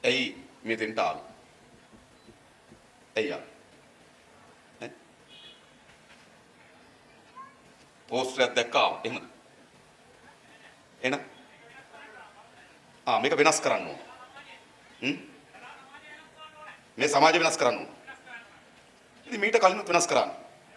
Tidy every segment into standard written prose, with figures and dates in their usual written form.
ඇයි මෙතෙන්ට ආවේ? ඇයි ආවේ? පෝස්ටරයක් දැක්කා එහෙමද? එන මේක වෙනස් කරන්න ඕන. මේ සමාජය වෙනස් කරන්න ඕන. ඉතින් මීට කලින් වෙනස් කරන්න.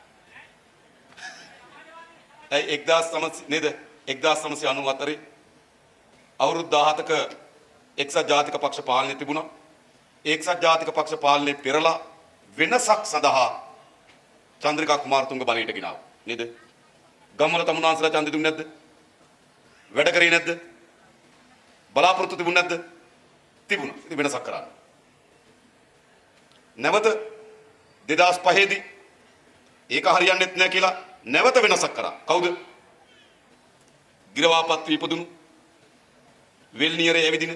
ඇයි 1900 නේද? 1994 අවුරුදු 17ක එක්සත් ජාතික පක්ෂ පාලනය තිබුණා. එක්සත් ජාතික පක්ෂ පාලනය පෙරලා වෙනසක් සඳහා චන්ද්‍රිකා කුමාරතුංග බලයට ගෙනාවා. නේද? ගම්වල තමුන්වන්සලා ඡන්දෙ දුන්නේ නැද්ද? වැඩ කරේ නැද්ද? බලාපොරොත්තු තිබුණ නැද්ද? තිබුණා. ඉතින් වෙනසක් කරන්න. නැවත 2005 දී ඒක හරියන්නේ නැහැ කියලා නැවත වෙනසක් කරා. කවුද? ගිරවාපත් වීපදුණු වෙල්නියරේ ඇවිදින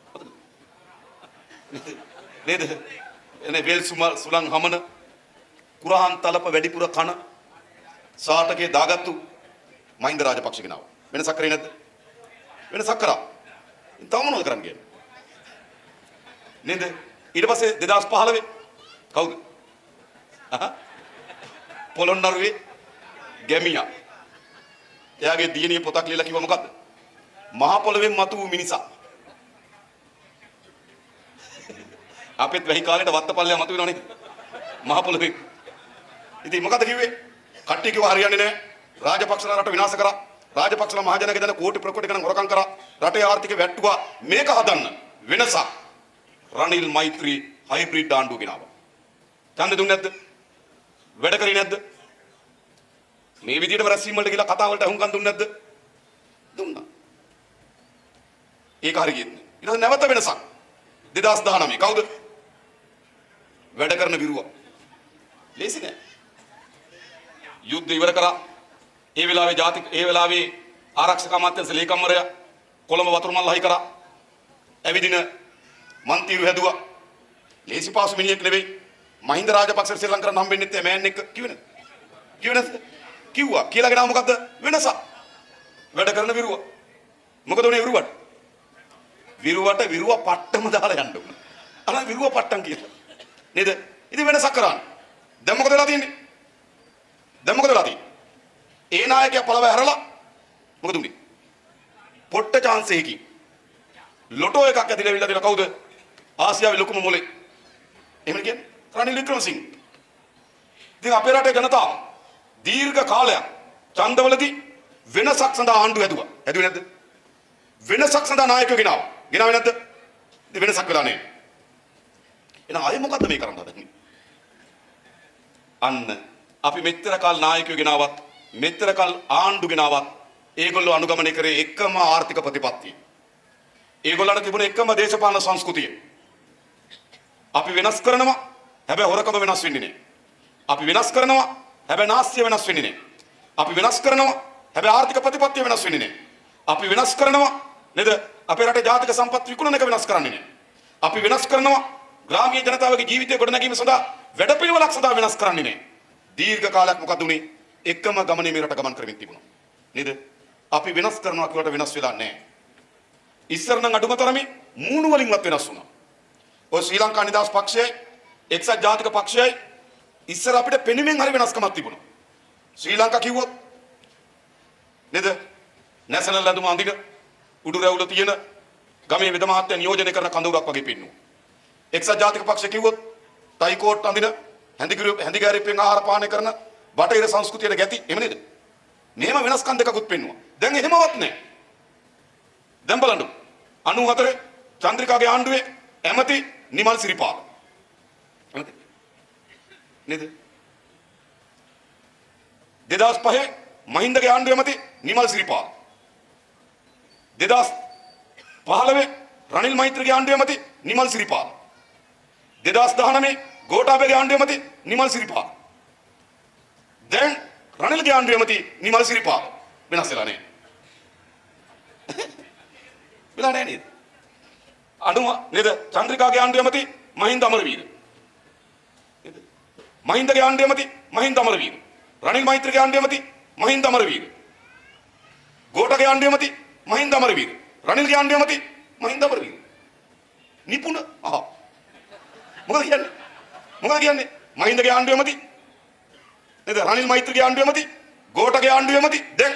නේද? එනේ වෙල් සුලං හමන කුරහන් තලප වැඩිපුර කන සාටකේ දාගත්තු මහින්ද රාජපක්ෂ ගෙනාව. වෙනසක් කරේ නැද්ද? වෙනසක් කරා. තව මොනවද කරන්න කියන්නේ? නේද? ඊට පස්සේ 2015 කවුද? පොළොන්නරුවේ ගැමියා. එයාගේ දියණිය පොතක් ලියලා කිව්වා මොකද්ද? මහ පොළොවෙන් මතු වූ මිනිසා. අපෙත් වෙහි කාලේට වත්තපල්ලයා මතු වෙනවනේ. මහ පොළොවේ. ඉතින් මොකද්ද කිව්වේ? කට්ටිය කිව්වා හරියන්නේ නැහැ. රාජපක්ෂලා රට විනාශ කරා. රාජපක්ෂලා මහජනගේ දන කෝටි ප්‍රකෝටි ගණන් හොරකම් කරා. රටේ ආර්ථිකය වැට්ටුවා. මේක හදන්න වෙනසක්. රනිල් මෛත්‍රී හයිබ්‍රිඩ් ආණ්ඩුව ගෙනාවා. ඡන්දෙ දුන්නේ නැද්ද? වැඩ කරේ නැද්ද? මේ විදියට රැස්වීම වලට ගිහලා කතා වලට අහුම්කම් දුන්නේ නැද්ද? දුන්නා. ඒක හරියන්නේ. ඊට පස්සේ නැවත වෙනසක්. 2019 කවුද? වැඩ කරන විරුවා. ලේසි නෑ. යුද්ධ ඉවර කරා. ඒ වෙලාවේ ආරක්ෂක අමාත්‍යාංශ ලේකම්වරයා කොළඹ වතුර මල්ල හයි කරා. ඇවිදින මන්තිරු හැදුවා. ලේසි පාසු මිනිහෙක් නෙවෙයි. මහින්ද රාජපක්ෂ ශ්‍රී ලංකාවට හම්බෙන්නේ නැත්තේ මෑන් එක්ක කිව්වේ නේද? කිව්වේ නැද්ද? කිව්වා. කියලා ගෙනාව මොකද්ද? වෙනසක්. වැඩ කරන විරුවා. මොකද උනේ විරුවට? විරුවට විරුවා පට්ටම දාලා යන්න උන. අර විරුවා පට්ටම් කියලා. නේද? ඉතින් වෙනසක් කරන්න. දැන් මොකද වෙලා තියෙන්නේ? ඒ නායකයා පළව හැරලා මොකද උනේ? පොට්ට chance එකකින් ලොටෝ එකක් ඇදලා ඉවිල්ලා දෙන කවුද? ආසියාවේ ලොකුම මොලේ. එහෙම කියන්නේ රනිල් වික්‍රමසිංහ. ඉතින් අපේ රටේ ජනතාව දීර්ඝ කාලයක් ඡන්දවලදී වෙනසක් සඳහා ආණ්ඩුව හැදුවා. හැදුවේ නැද්ද? වෙනසක් සඳහා නායකයෝ ගෙනාවා. ගෙනාවේ නැද්ද? ඉතින් වෙනසක් වෙලා නැහැ. එහෙනම් ආයේ මොකද්ද මේ කරන්න හදන්නේ? අන්න අපි මෙච්චර කාල නායකයෝ ගෙනාවත් මෙච්චර කාල ආණ්ඩු ගෙනාවත් ඒගොල්ලෝ අනුගමනය කරේ එකම ආර්ථික ප්‍රතිපත්තිය. ඒගොල්ලන්ට තිබුණ එකම දේශපාලන සංස්කෘතිය. අපි වෙනස් කරනවා හැබැයි හොරකම වෙනස් වෙන්නේ නැහැ. අපි වෙනස් කරනවා හැබැයි නාස්තිය වෙනස් වෙන්නේ නැහැ. අපි වෙනස් කරනවා හැබැයි ආර්ථික ප්‍රතිපත්තිය වෙනස් වෙන්නේ නැහැ. අපි වෙනස් කරනවා නේද? අපේ රටේ ජාතික සම්පත් විකුණන එක වෙනස් කරන්නේ නැහැ. අපි වෙනස් කරනවා ග්‍රාමීය ජනතාවගේ ජීවිතය ගොඩනැගීම සඳහා වැඩපිළිවෙලක් සඳහා වෙනස් කරන්නේ නැහැ. දීර්ඝ කාලයක් මොකද උනේ? එකම ගමනේ මේ රට ගමන් කරමින් තිබුණා. නේද? අපි වෙනස් කරනවා කියලාට වෙනස් වෙලා නැහැ. ඉස්සර නම් අඩුම තරමේ මූණු වලින්වත් වෙනස් වුණා. ඔය ශ්‍රී ලංකා නිදහස් පක්ෂයයි එක්සත් ජාතික පක්ෂයයි ඉස්සර අපිට පෙනුමෙන් හරි වෙනස්කමක් තිබුණා. ශ්‍රී ලංකා කිව්වොත් නේද? නැෂනල් ලැබුම අඳින උඩු රැවුල තියෙන ගමේ වෙද මහත්තයා නියෝජනය කරන කඳවුරක් වගේ පෙන්නුවා. එක්සත් ජාතික පක්ෂ කිව්වොත් ටයි කෝට් අඳින හැඳිගැරිපෙන් ආහාර පානය කරන බටහිර සංස්කෘතියට ගැති එහෙම නේද? මෙහෙම වෙනස්කම් දෙකකුත් පෙන්නුවා. දැන් එහෙමවත් නැහැ. දැන් බලන්න 94 චන්ද්‍රිකාගේ ආණ්ඩුවේ ඇමති නිමල් සිරිපාල. ඇමති නේද? 2005 මහින්දගේ ආණ්ඩුවේ ඇමති නිමල් සිරිපාල. 2015 රනිල් මෛත්‍රීගේ ආණ්ඩුවේ ඇමති නිමල් සිරිපාල. 2019 ගෝඨාභයගේ ආණ්ඩුවේ ඇමති නිමල් සිරිපාල. දැන් රනිල්ගේ ආණ්ඩුවේ ඇමති නිමල් සිරිපාල. වෙනස් වෙලා නැහැ. වෙලා නැහැ නේද? අඩුම නේද? චන්ද්‍රිකාගේ ආණ්ඩුවේ ඇමති මහින්ද අමරවීර. නේද? මහින්දගේ ආණ්ඩුවේ ඇමති මහින්ද අමරවීර. රනිල් මෛත්‍රීගේ ආණ්ඩුවේ ඇමති මහින්ද අමරවීර. ගෝඨාගේ ආණ්ඩුවේ ඇමති මහින්ද අමරවීර. රනිල්ගේ ආණ්ඩුවේ ඇමති මහින්ද අමරවීර. නිපුණ මොකද කියන්නේ? මොකද කියන්නේ? මහින්දගේ ආණ්ඩුව ඇමති. නේද? රනිල් මෛත්‍රීගේ ආණ්ඩුව ඇමති. ගෝඨගේ ආණ්ඩුව ඇමති. දැන්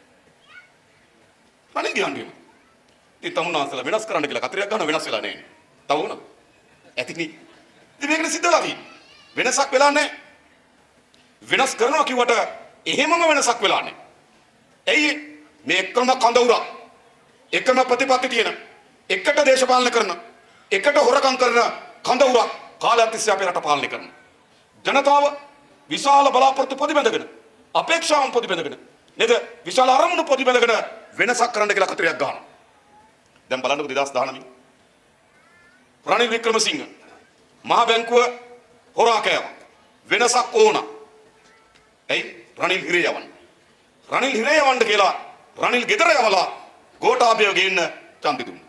රනිල්ගේ ආණ්ඩුව ඇමති. ඉතින් තමුන්නාන්සලා වෙනස් කරන්න කියලා කතරයක් ගන්න වෙනස් වෙලා නැහැ. තව වුණා. ඇතිනේ. ඉතින් මේකනේ සිද්ධ වෙලා තියෙන්නේ. වෙනසක් වෙලා නැහැ. වෙනස් කරනවා කිව්වට එහෙමම වෙනසක් වෙලා නැහැ. ඇයි මේ එකම කඳවුරක් එකම ප්‍රතිපත්ති තියෙන එකට දේශපාලන කරන එකට හොරකම් කරන කඳවුරක් කාලයක් තිස්සේ අපේ රට පාලනය කරන ජනතාව විශාල බලාපොරොත්තු ප්‍රතිබඳගෙන අපේක්ෂාවන් ප්‍රතිබඳගෙන නේද විශාල අරමුණු ප්‍රතිබඳගෙන වෙනසක් කරන්න කියලා කතරයක් ගන්නවා. දැන් බලන්නකො 2019 රනිල් වික්‍රමසිංහ මහ බැංකුව හොරා කෑවා. වෙනසක් ඕන. ඇයි රනිල් හිරේ යවන්න. රනිල් හිරේ යවන්න කියලා රනිල් ගෙදර යවලා ගෝඨාභය ගේන්න ඡන්දෙ දුන්නා.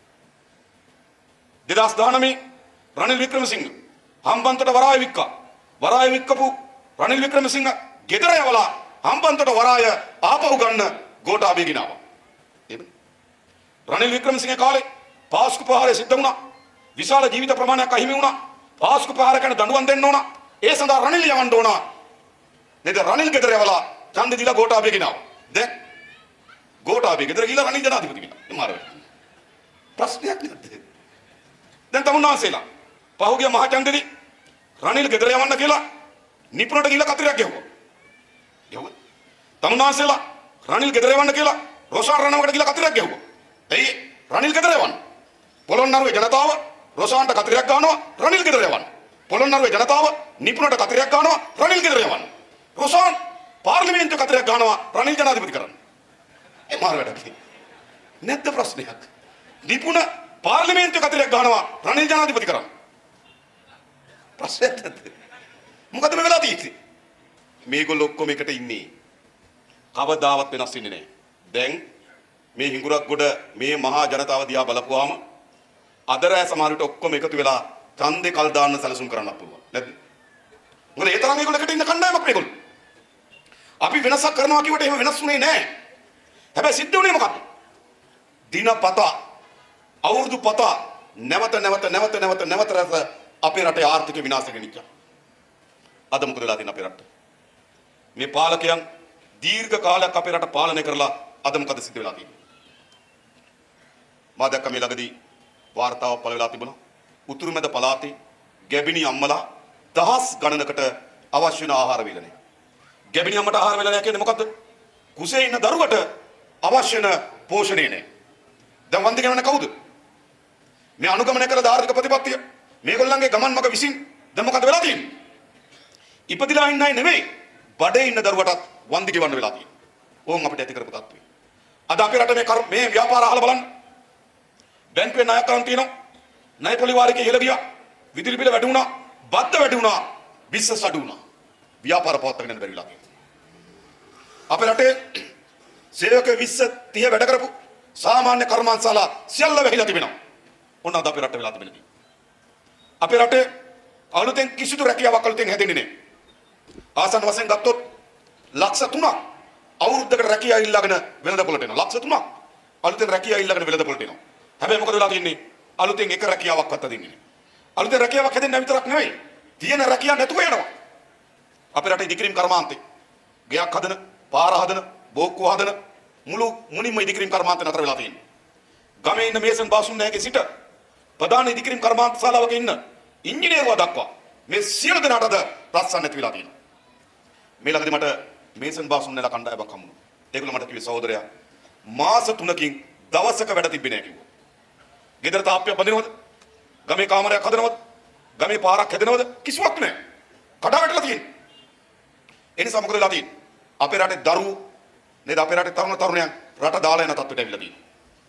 2019 රනිල් වික්‍රමසිංහ හම්බන්තොට වරාය වික්කා. වරාය වික්කපු රනිල් වික්‍රමසිංහ ගෙදර යවලා හම්බන්තොට වරාය ආපහු ගන්න ගෝඨාභය ගෙනාවා. එහෙමද? රනිල් වික්‍රමසිංහ කාලේ පාස්කු ප්‍රහාරය සිද්ධ වුණා. විශාල ජීවිත ප්‍රමාණයක් අහිමි වුණා. පාස්කු ප්‍රහාර කරන දඬුවම් දෙන්න ඕන. ඒ සඳහා රනිල් යවන්න ඕන. නේද? රනිල් ගෙදර යවලා ඡන්දෙ දීලා ගෝඨාභය ගෙනාවා. දැන් ගෝඨාභය ගෙදර ගිහලා රනිල් ජනාධිපති කෙනා. එමාර ප්‍රශ්නයක් නැද්ද? දැන් තමුන්නාන්සේලා පහුගිය මහ ඡන්දෙදී රනිල් ගෙදර යවන්න කියලා නිපුණට ගිහලා කතරයක් ගැහුවා. ගැහුවා. තමුන්නාන්සේලා රනිල් ගෙදර යවන්න කියලා රොෂාන් රණවකට ගිහලා කතරයක් ගැහුවා. එයි රනිල් ගෙදර යවන්න. පොළොන්නරුවේ ජනතාව රොෂාන්ට කතරයක් ගන්නවා රනිල් ගෙදර යවන්න. පොළොන්නරුවේ ජනතාව නිපුණට කතරයක් ගන්නවා රනිල් ගෙදර යවන්න. රොෂාන් පාර්ලිමේන්තුව කතරයක් ගන්නවා රනිල් ජනාධිපති කරන්න. එමාර වැඩක් නැද්ද ප්‍රශ්නයක්? නිපුණ පාර්ලිමේන්තුව කතරයක් ගන්නවා රනිල් ජනාධිපති කරන්න. ප්‍රශ්නයක් නැද්ද? මොකද මේ වෙලා තියෙන්නේ? මේගොල්ලෝ ඔක්කොම එකට ඉන්නේ. කවදාවත් වෙනස් වෙන්නේ නැහැ. දැන් මේ හිඟුරක් ගොඩ මේ මහා ජනතාව දිහා බලපුවාම අදරෑ සමහරවිට ඔක්කොම එකතු වෙලා ඡන්දේ කල් දාන්න සැලසුම් කරන්නත් පුළුවන්. නැද්ද? මොකද ඒ තරම් මේගොල්ලෝ එකට ඉන්න කණ්ඩායමක් මේගොල්ලෝ. අපි වෙනසක් කරනවා කියවට එහෙම වෙනස් වුණේ නැහැ. හැබැයි සිද්ධ වුණේ මොකක්ද? දිනපතා අවුරුදු පතා නැවත රැස අපේ රටේ ආර්ථික විනාශ ගෙනිච්චා. අද මොකද වෙලා තියෙන්නේ අපේ රටේ? මේ පාලකයන් දීර්ඝ කාලයක් අපේ රට පාලනය කරලා අද මොකද සිද්ධ වෙලා තියෙන්නේ? මා දැක්ක මේ ළඟදී වාර්තාවක් පළ වෙලා තිබුණා. උතුරු මැද පළාතේ ගැබිනි අම්මලා දහස් ගණනකට අවශ්‍ය වෙන ආහාර වේලනේ. ගැබිනි අම්මට ආහාර වේලනය කියන්නේ මොකද්ද? කුසේ ඉන්න දරුවට අවශ්‍ය වෙන පෝෂණය නෑ. දැන් වන්දි කරන්නේ කවුද? මේ අනුගමනය කළ ආර්ථික ප්‍රතිපත්තිය මේගොල්ලන්ගේ ගමන් මඟ විසින් දැන් මොකද වෙලා තියෙන්නේ? ඉපදිලා ඉන්නයි නෙමෙයි බඩේ ඉන්න දරුවටත් වන්දි ගෙවන්න වෙලා තියෙන්නේ. ඕන් අපිට ඇති කරපු තත්ත්වය. අද අපේ රට මේ ව්‍යාපාර අහලා බලන්න. බැංකුවේ ණයකම් තියෙනවා. ණය පොලි වාරිකේ ඉහළ ගියා. විදුලි බිල වැඩි වුණා. බද්ද වැඩි වුණා. බිස්නස් අඩු වුණා. ව්‍යාපාර පවත්වාගෙන යන්න බැරි වෙලා තියෙනවා. අපේ රටේ සේවක 20 30 වැඩ කරපු සාමාන්‍ය කර්මාන්තශාලා සියල්ල වැහිලා තිබෙනවා. ඔන්න අද අපේ රට වෙලා තිබෙනදී. අපේ රටේ අලුතෙන් කිසිදු රැකියාවක් අලුතෙන් හැදෙන්නේ නැහැ. ආසන්න වශයෙන් ගත්තොත් ලක්ෂ 3ක් අවුරුද්දකට රැකියාව ඉල්ලගෙන වෙළඳපොළට එනවා. ලක්ෂ 3ක් අලුතෙන් රැකියාව ඉල්ලගෙන වෙළඳපොළට එනවා. හැබැයි මොකද වෙලා තියෙන්නේ? අලුතෙන් එක රැකියාවක්වත් දෙන්නේ නැහැ. අලුතෙන් රැකියාවක් හැදෙන්න විතරක් නෙවෙයි. තියෙන රැකියාව නැතුව යනවා. අපේ රටේ ඉදිකිරීම් කර්මාන්තේ ගයක් හදන, පාර හදන, බෝක්කුව හදන මුළු මුනින්ම ඉදිකිරීම් කර්මාන්තේ නතර වෙලා තියෙන්නේ. ගමේ ඉන්න මේසන් බාසුන් නැගේ සිට ප්‍රධාන ඉදිකිරීම් කර්මාන්ත ශාලාවක ඉන්න ඉංජිනේරුවා දක්වා මේ සියලු දෙනාටද රස්සන් නැති වෙලා තියෙනවා. මේ ළඟදී මට මේසන් බාසුන් නැලා කණ්ඩායමක් හම්බුණා. ඒගොල්ලෝ මට කිව්වේ සහෝදරයා මාස 3කින් දවසක වැඩ තිබ්බේ නැහැ කිව්වා. ගෙදර තාප්පියක් බඳිනවද? ගමේ කාමරයක් හදනවද? ගමේ පාරක් හැදෙනවද? කිසිවක් නැහැ. කඩා වැටලා තියෙන්නේ. ඒ නිසා මොකද වෙලා තියෙන්නේ? අපේ රටේ දරුවෝ නේද අපේ රටේ තරුණ තරුණයන් රට දාලා යන තත්ත්වයට ඇවිල්ලා තියෙනවා.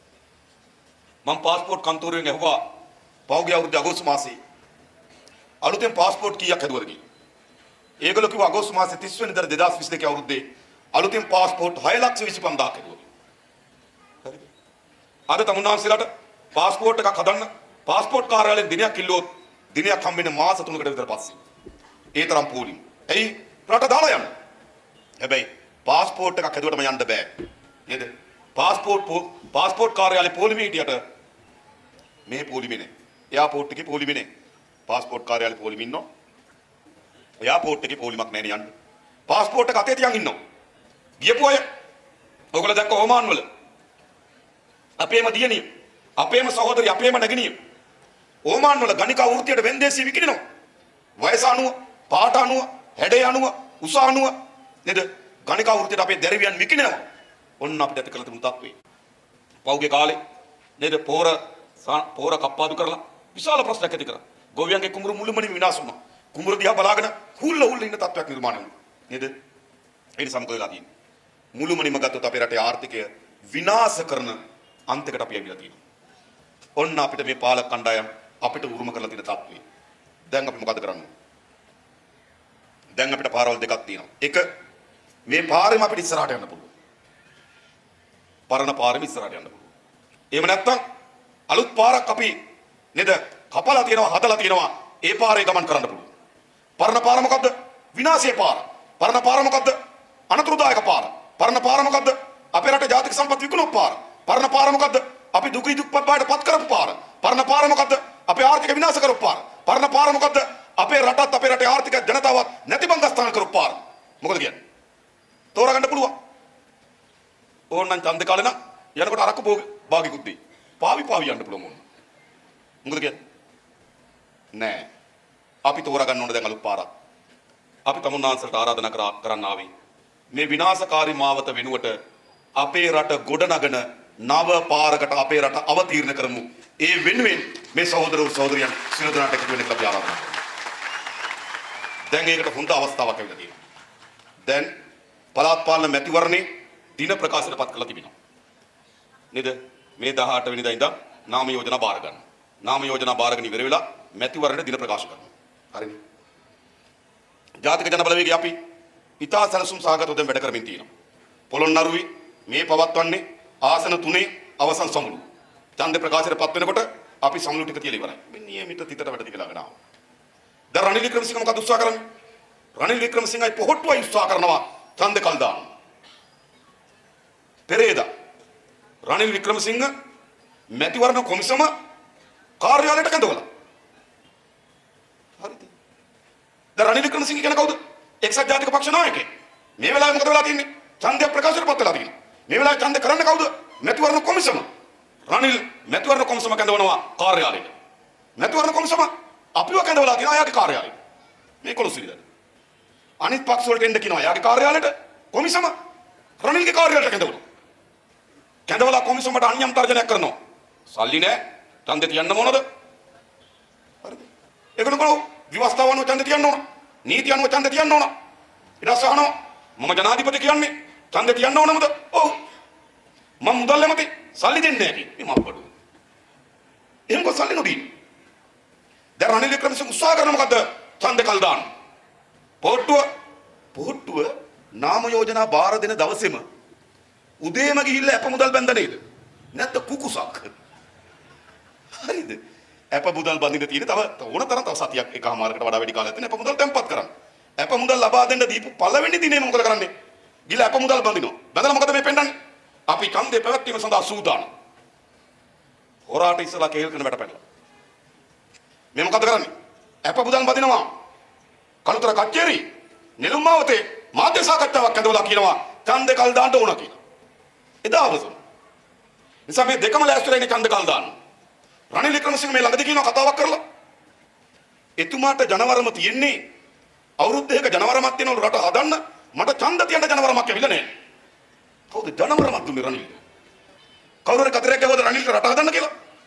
මම පාස්පෝර්ට් කන්තෝරුවෙන් ඇහුවා පහුගිය අවුරුද්දේ අගෝස්තු මාසයේ අලුතෙන් පාස්පෝර්ට් කීයක් හැදුවද කියලා. ඒගොල්ලෝ කිව්වා අගෝස්තු මාසේ 30 වෙනිදාට 2022 අවුරුද්දේ අලුතෙන් පාස්පෝර්ට් 6,25,000ක් හැදුවා. හරිද? අද තමුන්නාන්සලාට පාස්පෝර්ට් එකක් හදන්න පාස්පෝර්ට් කාර්යාලයෙන් දිනයක් ඉල්ලුවොත් දිනයක් හම්බෙන්නේ මාස 3කට විතර පස්සේ. ඒ තරම් පෝලිම්. එයි රට දාලා යන්න. හැබැයි පාස්පෝර්ට් එකක් හැදුවටම යන්න බෑ. නේද? පාස්පෝර්ට් කාර්යාලේ පොලිමේ හිටියට මේ පොලිමේ නේ. එයාපෝට් එකේ පොලිමේ නේ. පාස්පෝර්ට් කාර්යාලේ පොලිමේ ඉන්නවා. එයාපෝට් එකේ පොලිමක් නැහැ නේ යන්න. පාස්පෝර්ට් එක අතේ තියන් ඉන්නවා. ගියපු අය ඔයගොල්ලෝ දැක්ක ඕමාන් වල අපේම දියණිය, අපේම සහෝදරිය, අපේම නැගණිය ඕමාන් වල ගණිකා වෘත්තියට වෙන්දේසි විකිනනවා. වයස අනුව, පාට අනුව, හැඩය අනුව, උස අනුව නේද? ගණිකා වෘත්තියට අපේ දැරිවියන් විකිනනවා. ඔන්න අපිට ඇති කළ තිබුණු තත්ත්වේ. පෞගේ කාලේ නේද? පෝර කප්පාදු කරලා විශාල ප්‍රශ්නයක් ඇති කරා. ගොවියන්ගේ කුඹුරු මුළුමනින් විනාශ වුණා. කුඹුර දිහා බලාගෙන හුල්ල ඉන්න තත්ත්වයක් නිර්මාණය වුණා. නේද? ඒ නිසා මොකද වෙලා තියෙන්නේ? මුළුමනින්ම ගත්තොත් අපේ රටේ ආර්ථිකය විනාශ කරන අන්තයකට අපි ඇවිල්ලා තියෙනවා. ඔන්න අපිට මේ පාලක කණ්ඩායම් අපිට උරුම කරලා තියෙන තත්ත්වය. දැන් අපි මොකද කරන්නේ? දැන් අපිට පාරවල් දෙකක් තියෙනවා. එක මේ පාරෙම අපිට ඉස්සරහට යන්න පුළුවන්. පරණ පාරෙම ඉස්සරහට යන්න පුළුවන්. එහෙම නැත්නම් අලුත් පාරක් අපි නේද කපලා තියෙනවා, හදලා තියෙනවා. ඒ පාරේ ගමන් කරන්න පුළුවන්. පරණ පාර මොකද්ද? විනාශයේ පාර. පරණ පාර මොකද්ද? අනතුරුදායක පාර. පරණ පාර මොකද්ද? අපේ රටේ ජාතික සම්පත් විකුණු පාර. පරණ පාර මොකද්ද? අපි දුකී දුක්පත් බවට පත් කරපු පාර. පරණ පාර මොකද්ද? අපේ ආර්ථික විනාශ කරපු පාර. පරණ පාර මොකද්ද? අපේ රටත් අපේ රටේ ආර්ථික ජනතාවත් නැති බංගස්ථාන කරපු පාර. මොකද කියන්නේ? තෝරගන්න පුළුවන්. ඕනනම් ඡන්ද කාලේ නම් යනකොට අරක්කු භාගිකුත් දෙයි. පාවි යන්න පුළුවන් මොන. මොකද කියන්නේ? නෑ. අපි තෝරගන්න ඕන දැන් අලුත් පාරක්. අපි තමුන්නාන්සලට ආරාධනා කරන්න ආවේ. මේ විනාශකාරී මාවත වෙනුවට අපේ රට ගොඩනගන නව පාරකට අපේ රට අවතීර්ණ කරමු. ඒ වෙනුවෙන් මේ සහෝදරයන් සියලු දෙනාට එකතු වෙන්න අපි ආරාධනා කරනවා. දැන් ඒකට හොඳ අවස්ථාවක් ලැබිලා තියෙනවා. දැන් පළාත් පාලන මැතිවරණේ දින ප්‍රකාශයට පත් කරලා තිබෙනවා. නේද? මේ 18 වෙනිදා ඉඳන් නාම යෝජනා බාර ගන්න. නාම යෝජනා බාරගෙන ඉවර වෙලා මැතිවරණේ දින ප්‍රකාශ කරනවා. හරිනේ? ජාතික ජන බලවේගය අපි ඉතා සැලසුම් සහගතව දැන් වැඩ කරමින් තියෙනවා. පොළොන්නරුවේ මේ පවත්වන්නේ ආසන 3 අවසන් සමුළු. ඡන්ද ප්‍රකාශයට පත් වෙනකොට අපි සමුළු ටික තියලා ඉවරයි. මේ නියමිත තිතට වැඩ තියලාගෙන ආවා. දැන් රනිල් වික්‍රමසිංහ මොකද උත්සාහ කරන්නේ? රනිල් වික්‍රමසිංහයි පොහොට්ටුවයි උත්සාහ කරනවා ඡන්ද කල් දාන්න. පෙරේදා රනිල් වික්‍රමසිංහ මැතිවරණ කොමිසම කාර්යාලයට කැඳවලා. හරිද? දැන් රනිල් වික්‍රමසිංහ කියන කවුද? එක්සත් ජාතික පක්ෂ නායකයෙක්. මේ වෙලාවේ මොකද වෙලා තියෙන්නේ? ඡන්දය ප්‍රකාශයට පත් වෙලා තියෙනවා. මේ වෙලාවේ ඡන්ද කරන්න කවුද? මැතිවරණ කොමිසම. රනිල් මැතිවරණ කොමිසම කැඳවනවා කාර්යාලයට. මැතිවරණ කොමිසම අපිව කැඳවලා තියෙනවා එයාගේ කාර්යාලයට. මේ කොළොසිරිදට. අනිත් පක්ෂ වලට එන්න කියනවා එයාගේ කාර්යාලයට කොමිසම රනිල්ගේ කාර්යාලයට කැඳවනවා. කැඳවලා කොමිසමට අන්‍යම් තර්ජනයක් කරනවා. සල්ලි නැහැ. ඡන්දේ තියන්න මොනද? හරිද? ඒකන කොහොම විවස්ථාව අනුව ඡන්දේ තියන්න ඕන. නීති අනුව ඡන්දේ තියන්න ඕන. ඊට පස්සේ අහනවා මම ජනාධිපති කියන්නේ ඡන්දේ තියන්න ඕනමද? ඔව්. මම මුදල් නැමැති සල්ලි දෙන්නේ නැහැ කි. මේ මප්පඩු. එහෙම කො සල්ලි නොදී. දැන් රනිල් වික්‍රමසිංහ උත්සාහ කරන මොකද්ද? ඡන්දේ කල් දාන්න. පොහොට්ටුව නාම යෝජනා බාර දෙන දවසේම උදේම ගිහිල්ලා අප මුදල් බැඳ නේද? නැත්නම් කුකුසක්. හරිද? අප මුදල් බඳින්න තියෙන තව ඕන තරම් තව සතියක් එකමාරකට වඩා වැඩි කාලයක් තියෙන අප මුදල් තැන්පත් කරන්න. අප මුදල් ලබා දෙන්න දීපු පළවෙනි දිනේ මොකද කරන්නේ? ගිහලා අප මුදල් බඳිනවා. බඳලා මොකද මේ පෙන්නන්නේ? අපි ඡන්දේ පැවැත්වීම සඳහා සූදානම්. හොරාට ඉස්සලා කේල් කරන වැට පැනලා. මේ මොකද කරන්නේ? අප මුදල් බඳිනවා. කලුතර කච්චේරි නෙළුම් මාවතේ මාධ්‍ය සාකච්ඡාවක් ඇඳවලා කියනවා ඡන්දේ කල් දාන්න ඕන කියලා. එදා අවසන්. නිසා මේ දෙකම ලෑස්තිලා ඉන්නේ ඡන්ද කල් දාන්න. රනිල් වික්‍රමසිංහ මේ ළඟදී කියනවා කතාවක් කරලා. එතුමාට ජනවරම තියෙන්නේ අවුරුද්දක ජනවරමක් තියෙනවලු රට හදන්න මට ඡන්ද තියන්න ජනවරමක් ඇවිල්ලා නැහැ. කවුද ජනවරමක් දුන්නේ රනිල්ට? කවුරුහරි කතරයක් ගහුවද රනිල්ට රට හදන්න කියලා?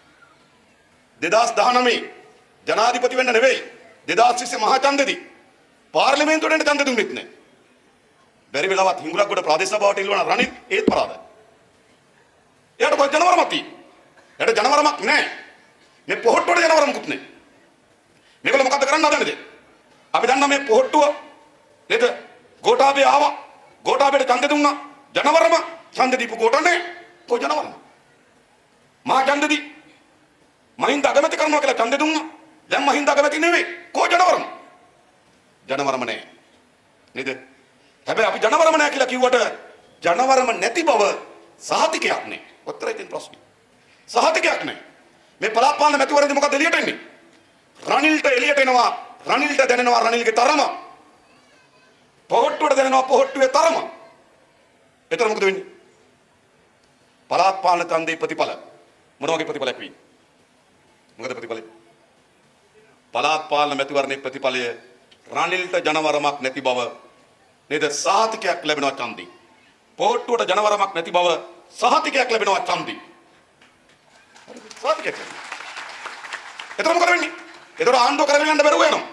2019 ජනාධිපති වෙන්න නෙවෙයි 2020 මහා ඡන්දෙදී පාර්ලිමේන්තුවට එන්න ඡන්ද දුන්නෙත් නැහැ. බැරි වෙලාවත් හිඟුරක්ගොඩ ප්‍රාදේශ සභාවට ඉල්ලුවා නම් රනිල් ඒත් පරාදයි. එයාට කොහෙද ජනවරමක් තියෙන්නේ? එයාට ජනවරමක් නැහැ. මේ පොහොට්ටුවට ජනවරමකුත් නැහැ. මේගොල්ලෝ මොකද්ද කරන්න හදන්නේ? අපි දන්නා මේ පොහොට්ටුව නේද? ගෝඨාභය ආවා. ගෝඨාභයට ඡන්ද දුන්නා. ජනවරම ඡන්ද දීපු ගෝඨනේ කො ජනවරම. මහා ඡන්දදී මහින්ද අගමැති කරනවා කියලා ඡන්ද දුන්නා. දැන් මහින්ද අගමැති නෙවෙයි. කො ජනවරම. ජනවරම නැහැ. නේද? හැබැයි අපි ජනවරම නැහැ කියලා කිව්වට ජනවරම නැති බව සහතිකයක් නේ. ඔච්චරයි තියෙන ප්‍රශ්නේ. සහතිකයක් නැහැ. මේ පළාත් පාලන මැතිවරණදී මොකද එළියට එන්නේ? රනිල්ට එළියට එනවා. රනිල්ට දැනෙනවා රනිල්ගේ තරම. පොහොට්ටුවට දැනෙනවා පොහොට්ටුවේ තරම. එතන මොකද වෙන්නේ? පළාත් පාලන ඡන්දේ ප්‍රතිඵල මොන වගේ ප්‍රතිඵලයක් වෙන්නේ? මොකද ප්‍රතිඵලය? පළාත් පාලන මැතිවරණයේ ප්‍රතිඵලය රනිල්ට ජනවරමක් නැති බව නේද? සහතිකයක් ලැබෙනවා ඡන්දේ. පොහොට්ටුවට ජනවරමක් නැති බව සහතිකයක් ලැබෙනවා ඡන්දේ. සහතිකයක් ලැබෙනවා. එතන මොකද වෙන්නේ? එතන ආණ්ඩුව කරගෙන යන්න බැරුව යනවා.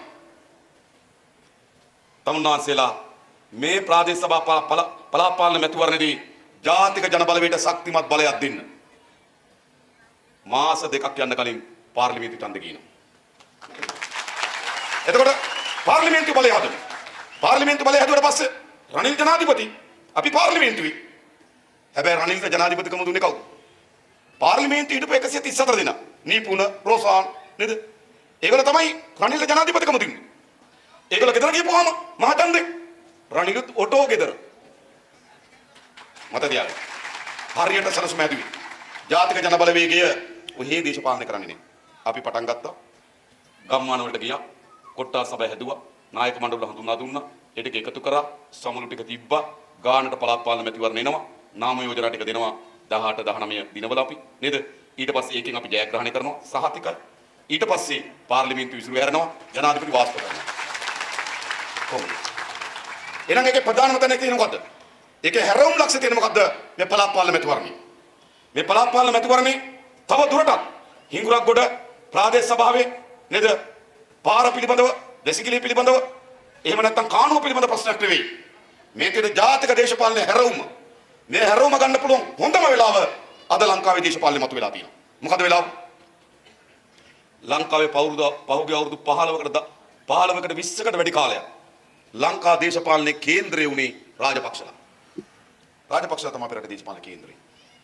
තමුන්නාන්සේලා මේ ප්‍රාදේශ සභා පළාත් පාලන මැතිවරණයේදී ජාතික ජන බලවේගයට ශක්තිමත් බලයක් දෙන්න. මාස දෙකක් යන්න කලින් පාර්ලිමේන්තු ඡන්ද කියනවා. එතකොට පාර්ලිමේන්තු බලය හදමු. පාර්ලිමේන්තු බලය හදුවට පස්සේ රනිල් ජනාධිපති අපි පාර්ලිමේන්තුවේ. හැබැයි රනිල්ට ජනාධිපතිකම දුන්නේ කවුද? පාර්ලිමේන්තුවේ හිටපු 134 දෙනා. නීපුණ රෝසාන් නේද? ඒගොල්ලෝ තමයි රනිල්ට ජනාධිපතිකම දුන්නේ. ඒගොල්ලෝ ගෙදර ගිහපුවාම මහතන්දේ රනිලුත් ඔටෝ ගෙදර. මත තියාගන්න. හරියට සරසම ඇදුවේ. ජාතික ජන බලවේගය ඔහේ දේශපාලනය කරන්නේ නේ. අපි පටන් ගත්තා. ගම්මාන වලට ගියා. කොට්ටාස් සභාව හැදුවා. නායක මණ්ඩල හඳුන්වා දුන්නා. ඒ ටික එකතු කරා. සමුළු ටික තිබ්බා. ගානට පළාත් පාලන මැතිවරණ එනවා. නාම යෝජනා ටික දෙනවා 18 19 දිනවල අපි නේද? ඊට පස්සේ ඒකෙන් අපි ජයග්‍රහණය කරනවා සහතිකයි. ඊට පස්සේ පාර්ලිමේන්තුව විසිරු හැරෙනවා. ජනාධිපති වාස්තු කරනවා. කොහොමද? එහෙනම් ඒකේ ප්‍රධානම තැන තියෙන මොකද්ද? ඒකේ හැරවුම් ලක්ෂ්‍ය තියෙන මොකද්ද? මේ පළාත් පාලන මැතිවරණේ. මේ පළාත් පාලන මැතිවරණේ තව දුරටත් හිඟුරක්ගොඩ ප්‍රාදේශ සභාවේ නේද? පාර පිළිබඳව, වැසිකිළිය පිළිබඳව, එහෙම නැත්නම් කානුව පිළිබඳ ප්‍රශ්නයක් නෙවෙයි. මේ තියෙන ජාතික දේශපාලන හැරවුම. මේ හැරවුම ගන්න පුළුවන් හොඳම වෙලාව අද ලංකාවේ දේශපාලනේ මතු වෙලා තියෙනවා. මොකද වෙලාව? ලංකාවේ පහුගිය අවුරුදු 15කට 20කට වැඩි කාලයක් ලංකා දේශපාලනයේ කේන්ද්‍රය වුණේ රාජපක්ෂලා. රාජපක්ෂලා තමයි අපේ රටේ දේශපාලන කේන්ද්‍රය.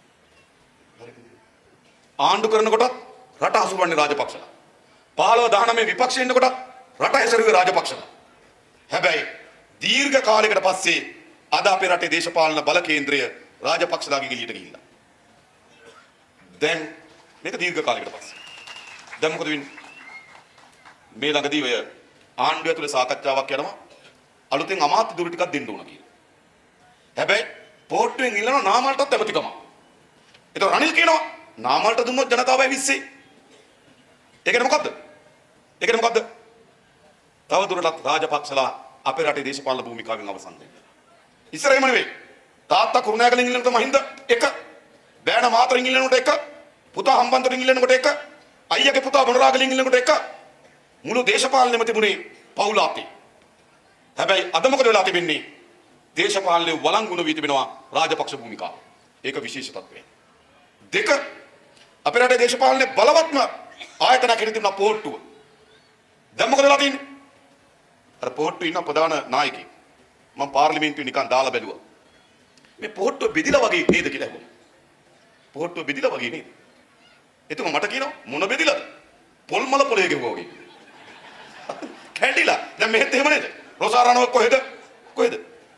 ආණ්ඩු කරනකොට රට හසුරුවන්නේ රාජපක්ෂලා. 15 19 විපක්ෂයේ ඉන්නකොට රට හැසිරුවේ රාජපක්ෂලා. හැබැයි දීර්ඝ කාලයකට පස්සේ අද අපේ රටේ දේශපාලන බල කේන්ද්‍රය රාජපක්ෂලාගේ එළියට ගිහිල්ලා. දැන් මේක දීර්ඝ කාලයකට පස්සේ. දැන් මොකද වෙන්නේ? මේ ළඟදී ඔය ආණ්ඩුව ඇතුලේ සාකච්ඡාවක් යනවා. අලුතෙන් අමාත්‍ය දුර ටිකක් දෙන්න ඕන කියලා. හැබැයි පොට්ටුවෙන් ඉල්ලනවා නාමල්ටත් ඇමතිකම. ඒතකොට රනිල් කියනවා නාමල්ට දුන්නොත් ජනතාවයි විශ්සේ. ඒකට මොකද්ද? ඒකට මොකද්ද? තව දුරටත් රාජපක්ෂලා අපේ රටේ දේශපාලන භූමිකාවෙන් අවසන් වෙනවා. ඉස්සරහම නෙවෙයි. තාත්තා කුරුණෑගලින් ඉල්ලනකොට මහින්ද එක, බෑන මාතරින් ඉල්ලනකොට එක, පුතා හම්බන්තොටින් ඉල්ලනකොට එක, අයියාගේ පුතා මොනරාගලින් ඉල්ලනකොට එක. මුළු දේශපාලනෙම තිබුණේ පවුල අතේ. හැබැයි අද මොකද වෙලා තිබෙන්නේ? දේශපාලනයේ වළංගුන වී තිබෙනවා රාජපක්ෂ භූමිකාව. ඒක විශේෂ තත්ත්වයක්. දෙක අපේ රටේ දේශපාලනයේ බලවත්ම ආයතනයක් හිටිය තිබුණා පොට්ටුව. දැන් මොකද වෙලා තියෙන්නේ? අර පොට්ටුවේ ඉන්න ප්‍රධාන නායකයෙක් මම පාර්ලිමේන්තුවේ නිකන් දාලා බැලුවා. මේ පොට්ටුව බෙදිලා වගේ නේද කියලා ඇහුවා. පොට්ටුව බෙදිලා වගේ නේද? එතුමා මට කියනවා මොන බෙදිලාද? පොල්මල පොලේ ගෙවුවා වගේ. කැඩිලා. දැන් මෙහෙත් එහෙම නේද? රොසාරානෝ කොහෙද? කොහෙද?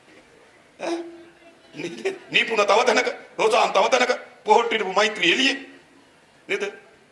නීපුණ තව තැනක, රොසාන් තව තැනක, පොහොට්ටුවේ මෛත්‍රී එළියේ නේද?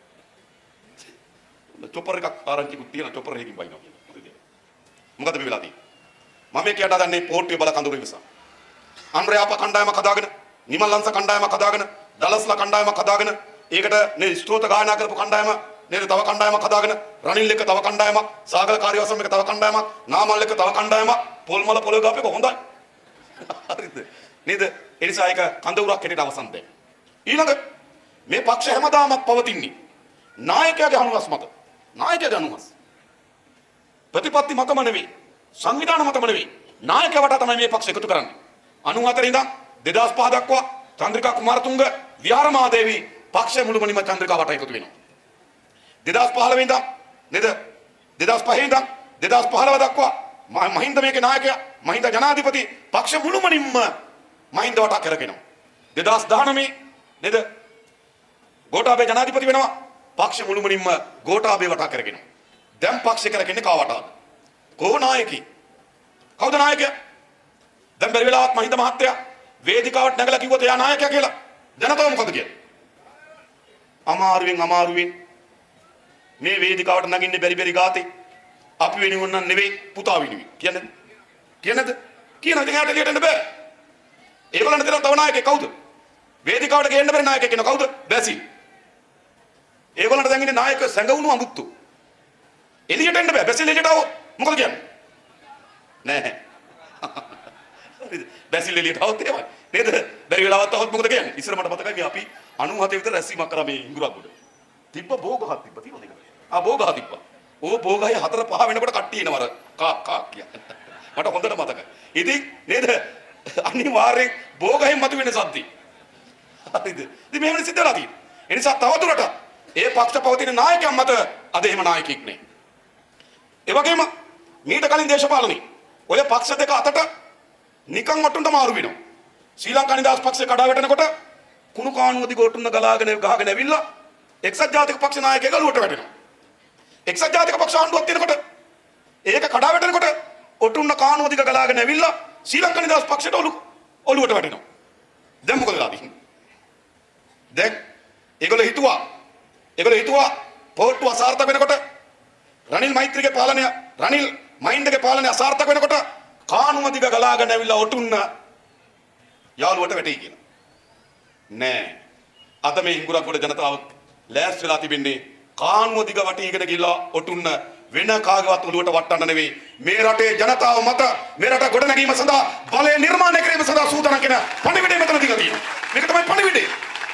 චොපර් එකක් ආරංචිකුත් තියෙන චොපර් එකකින් බයිනවා. මොකද මේ වෙලා තියෙන්නේ? මම මේ කියට හදන්නේ පොහොට්ටුවේ බල කඳුරු ඉවසා. අන්රයාප කණ්ඩායමක් හදාගෙන, නිමල්ලංශ කණ්ඩායමක් හදාගෙන, දලස්ලා කණ්ඩායමක් හදාගෙන, ඒකට නේ ස්තෝත ගායනා කරපු කණ්ඩායම නේද තව කණ්ඩායමක් හදාගෙන, රනිල් එක තව කණ්ඩායමක්, සාගර කාර්යවසම් එක තව කණ්ඩායමක්, නාමල් එක තව කණ්ඩායමක්, පොල්මල පොළොව ගාපේක හොඳයි. හරිද? නේද? ඒ නිසා ඒක කඳවුරක් හැටියට අවසන් දෙන්න. ඊළඟ මේ පක්ෂ හැමදාම පවතින්නේ නායකයාගේ අනුමස් මත. නායකයාගේ අනුමස්. ප්‍රතිපත්ති මතම නෙවෙයි. සංවිධාන මතම නෙවෙයි. නායකයා වටා තමයි මේ පක්ෂ එකතු කරන්නේ. 94 ඉඳන් 2005 දක්වා චන්ද්‍රිකා කුමාරතුංග විහාරමාදේවි පක්ෂ මුළුමනින්ම චන්ද්‍රිකා වට එකතු වෙනවා. 2015 ඉඳන් නේද 2005 ඉඳන් 2015 දක්වා මහින්ද මේකේ නායකයා මහින්ද ජනාධිපති පක්ෂ මුළුමනින්ම මහින්ද වට කරගෙනවා. 2019 නේද ගෝඨාභය ජනාධිපති වෙනවා පක්ෂ මුළුමනින්ම ගෝඨාභය වට කරගෙනවා. දැන් පක්ෂ කරගෙන කාවටද? කෝ නායකී? කවුද නායකයා? දැන් බැරි වෙලාවක් මහින්ද මහත්තයා වේදිකාවට නැගලා කිව්වොත් එයා නායකයා කියලා. ජනතාව මොකද කියන්නේ? අමාරුවෙන් මේ වේදිකාවට නගින්නේ බැරි ගාතේ අපි වෙනුවෙන් නම් නෙවෙයි පුතා වෙනුවෙන් කියන්නේ කියනද කියන ඉතින් යාට එළියට එන්න බෑ. ඒගොල්ලන්ට දෙන තව නායකයෙක් කවුද? වේදිකාවට ගේන්න බැරි නායකයෙක් ඉන්න කවුද? බැසි. ඒගොල්ලන්ට දැන් ඉන්නේ නායක සැඟවුණු අමුත්තු. එළියට එන්න බෑ. බැසිල් එළියට આવොත් මොකද කියන්නේ? නෑ. බැසිල් එළියට આવොත් එහෙමයි. නේද? බැරි වෙලාවත් આવොත් මොකද කියන්නේ? ඉස්සර මට මතකයි මේ අපි 97 විතර රැස්වීමක් කරා මේ ඉඟුරක්ගොඩ. තිබ්බ බෝගහක් තිබ්බ තියෙනවද ඒක? බෝගහ තිබ්බා. ඕ බෝගහේ 4 5 වෙනකොට කට්ටිය එනවර කා කියන්නේ. මට හොඳට මතකයි. ඉතින් නේද? අනිවාර්යෙන් බෝගහෙන් මතුවෙන සද්දි. හරිද? ඉතින් මෙහෙම සිද්ධ වෙලා තියෙනවා. ඒ නිසා තවදුරටත් ඒ පක්ෂ පවතින නායකයන් මත අද එහෙම නායකයෙක් නෑ. ඒ වගේම මීට කලින් දේශපාලනේ ඔය පක්ෂ දෙක අතට නිකන් වටුන්ට මාරු වෙනවා. ශ්‍රී ලංකා නිදහස් පක්ෂේ කඩා වැටෙනකොට කුණු කාණුව දිග ඔටුන්න ගහගෙන ඇවිල්ලා එක්සත් ජාතික පක්ෂ නායකයෙක් ගලුවට වැටෙනවා. එක්සත් ජාතික පක්ෂ ආණ්ඩුවක් තියෙනකොට ඒක කඩා වැටෙනකොට ඔටුන්න කාණුව දිග ගලාගෙන ඇවිල්ලා ශ්‍රී ලංකා නිදහස් පක්ෂයට ඔලුවට වැටෙනවා. දැන් මොකද වෙලා තියෙන්නේ? දැන් ඒගොල්ලෝ හිතුවා පොට්ටු අසාර්ථක වෙනකොට රනිල් මෛත්‍රීගේ පාලනය රනිල් මහින්දගේ පාලනය අසාර්ථක වෙනකොට කාණුව දිග ගලාගෙන ඇවිල්ලා ඔටුන්න යාළුවට වැටෙයි කියලා. නෑ. අද මේ හිඟුරක්ගොඩ ජනතාව ලෑස්ති වෙලා තිබෙන්නේ කාණුව දිග වටීගෙන ගිහලා ඔටුන්න වෙන කාගවත් ඔලුවට වටන්න නෙවෙයි මේ රටේ ජනතාව මත මේ රට ගොඩ නැගීම සඳහා බලය නිර්මාණය කිරීම සඳහා සූදානම් කියන පණිවිඩය මෙතන දීලා තියෙනවා. මේක තමයි පණිවිඩය.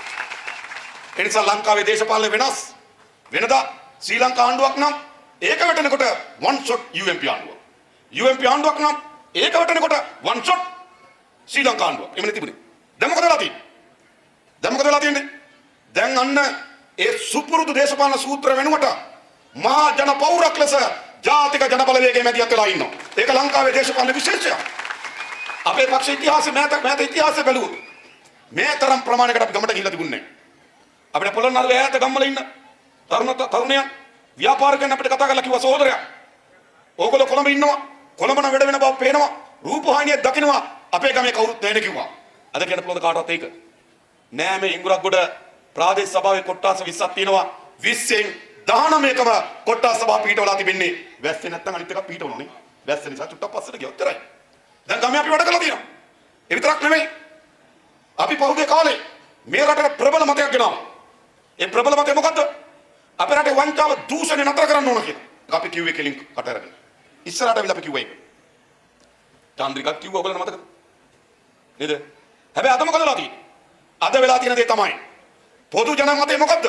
ඒ නිසා ලංකාවේ දේශපාලන වෙනස් වෙනදා ශ්‍රී ලංකා ආණ්ඩුවක් නම් ඒක වැටෙනකොට one shot UMP ආණ්ඩුවක්. UMP ආණ්ඩුවක් නම් ඒක වැටෙනකොට one shot ශ්‍රී ලංකා ආණ්ඩුවක්. එමෙන්න තිබුණේ. දැන් මොකද වෙලා තියෙන්නේ? දැන් අන්න ඒ සුපුරුදු දේශපාලන සූත්‍ර වෙනුවට මහා ජන පෞරක් ලෙස ජාතික ජන බලවේගයේ මැදිහත් වෙලා ඉන්නවා. ඒක ලංකාවේ දේශපාලන විශේෂයක්. අපේ පක්ෂ ඉතිහාසයේ මෑත ඉතිහාසය බැලුවොත් මේ තරම් ප්‍රමාණයකට අපි ගමට ගිහිල්ලා තිබුණේ නැහැ. අපිට පොළොන්නරුව ඈත ගම්වල ඉන්න තරුණයන් ව්‍යාපාරිකයන් අපිට කතා කරලා කිව්වා සහෝදරයා ඕගොල්ලෝ කොළඹ ඉන්නවා. කොළඹ නම් වැඩ වෙන බව පේනවා. රූපවාහිනියක් දකින්නවා. අපේ ගමේ කවුරුත් නැහැ කිව්වා. අද කියන පුළුවන් කාටවත් ඒක නෑ. මේ හිඟුරක්ගොඩ ප්‍රාදේශ සභාවේ කොට්ටාස 20ක් තියෙනවා. 20න් 19කම කොට්ටාස සභාව පිටවලා තිබෙන්නේ. වැස්සේ නැත්තම් අනිත් එක පිටවනවා නේ. වැස්ස නිසා චුට්ටක් පස්සට ගියොත් තරයි. දැන් ගමේ අපි වැඩ කරලා තියෙනවා. ඒ විතරක් නෙමෙයි. අපි පහුගිය කාලේ මේ රටට ප්‍රබල මතයක් ගෙනාවා. ඒ ප්‍රබල මතය මොකද්ද? අපේ රටේ වංචාව දූෂණය නතර කරන්න ඕන කියලා. අපි කිව්වේ කෙලින් කට අරගෙන. ඉස්සරහට අවිලා අපි කිව්වා ඒක. චන්ද්‍රිකා කිව්වා ඔයගොල්ලන්ට මතකද? නේද? හැබැයි අද මොකද වෙලා තියෙන්නේ? අද වෙලා තියෙන දේ තමයි පොදු ජනමතය මොකද්ද?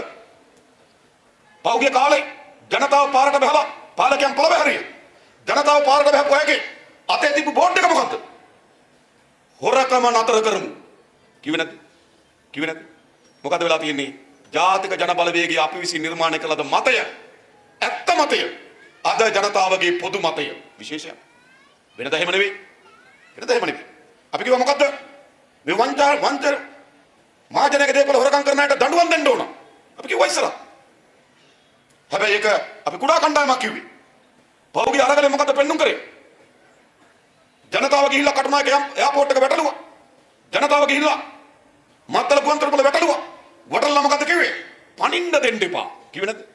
පහුගිය කාලේ ජනතාව පාරට බහලා පාලකයන් පොළොවේ ජනතාව පාරට බහපු අයගේ අතේ තිබු බෝඩ් එක මොකද්ද? හොරකම නතර කරමු. කිව්වේ නැද්ද? මොකද වෙලා තියෙන්නේ? ජාතික ජන බලවේගය අපි විසින් නිර්මාණය කළ මතය ඇත්ත මතය අද ජනතාවගේ පොදු මතය විශේෂයක්. වෙනද එහෙම නෙවෙයි. අපි කිව්වා මොකද්ද? මේ වංචර මහජනක දේපල හොරකම් කරන අයට දඬුවම් දෙන්න ඕන. අපි කිව්වා ඉස්සරහ. හැබැයි ඒක අපි කුඩා කණ්ඩායමක් කිව්වේ. පහුගිය අරගලේ මොකද්ද පෙන්නුම් කරේ? ජනතාව ගිහිල්ලා කටුනායක එයාපෝට් එක වැටලුවා. ජනතාව ගිහිල්ලා මත්තල ගුවන්තොටුපළ වැටලුවා. වටල්ලා මොකද්ද කිව්වේ? පණින්න දෙන්න එපා. කිව්වේ නැද්ද?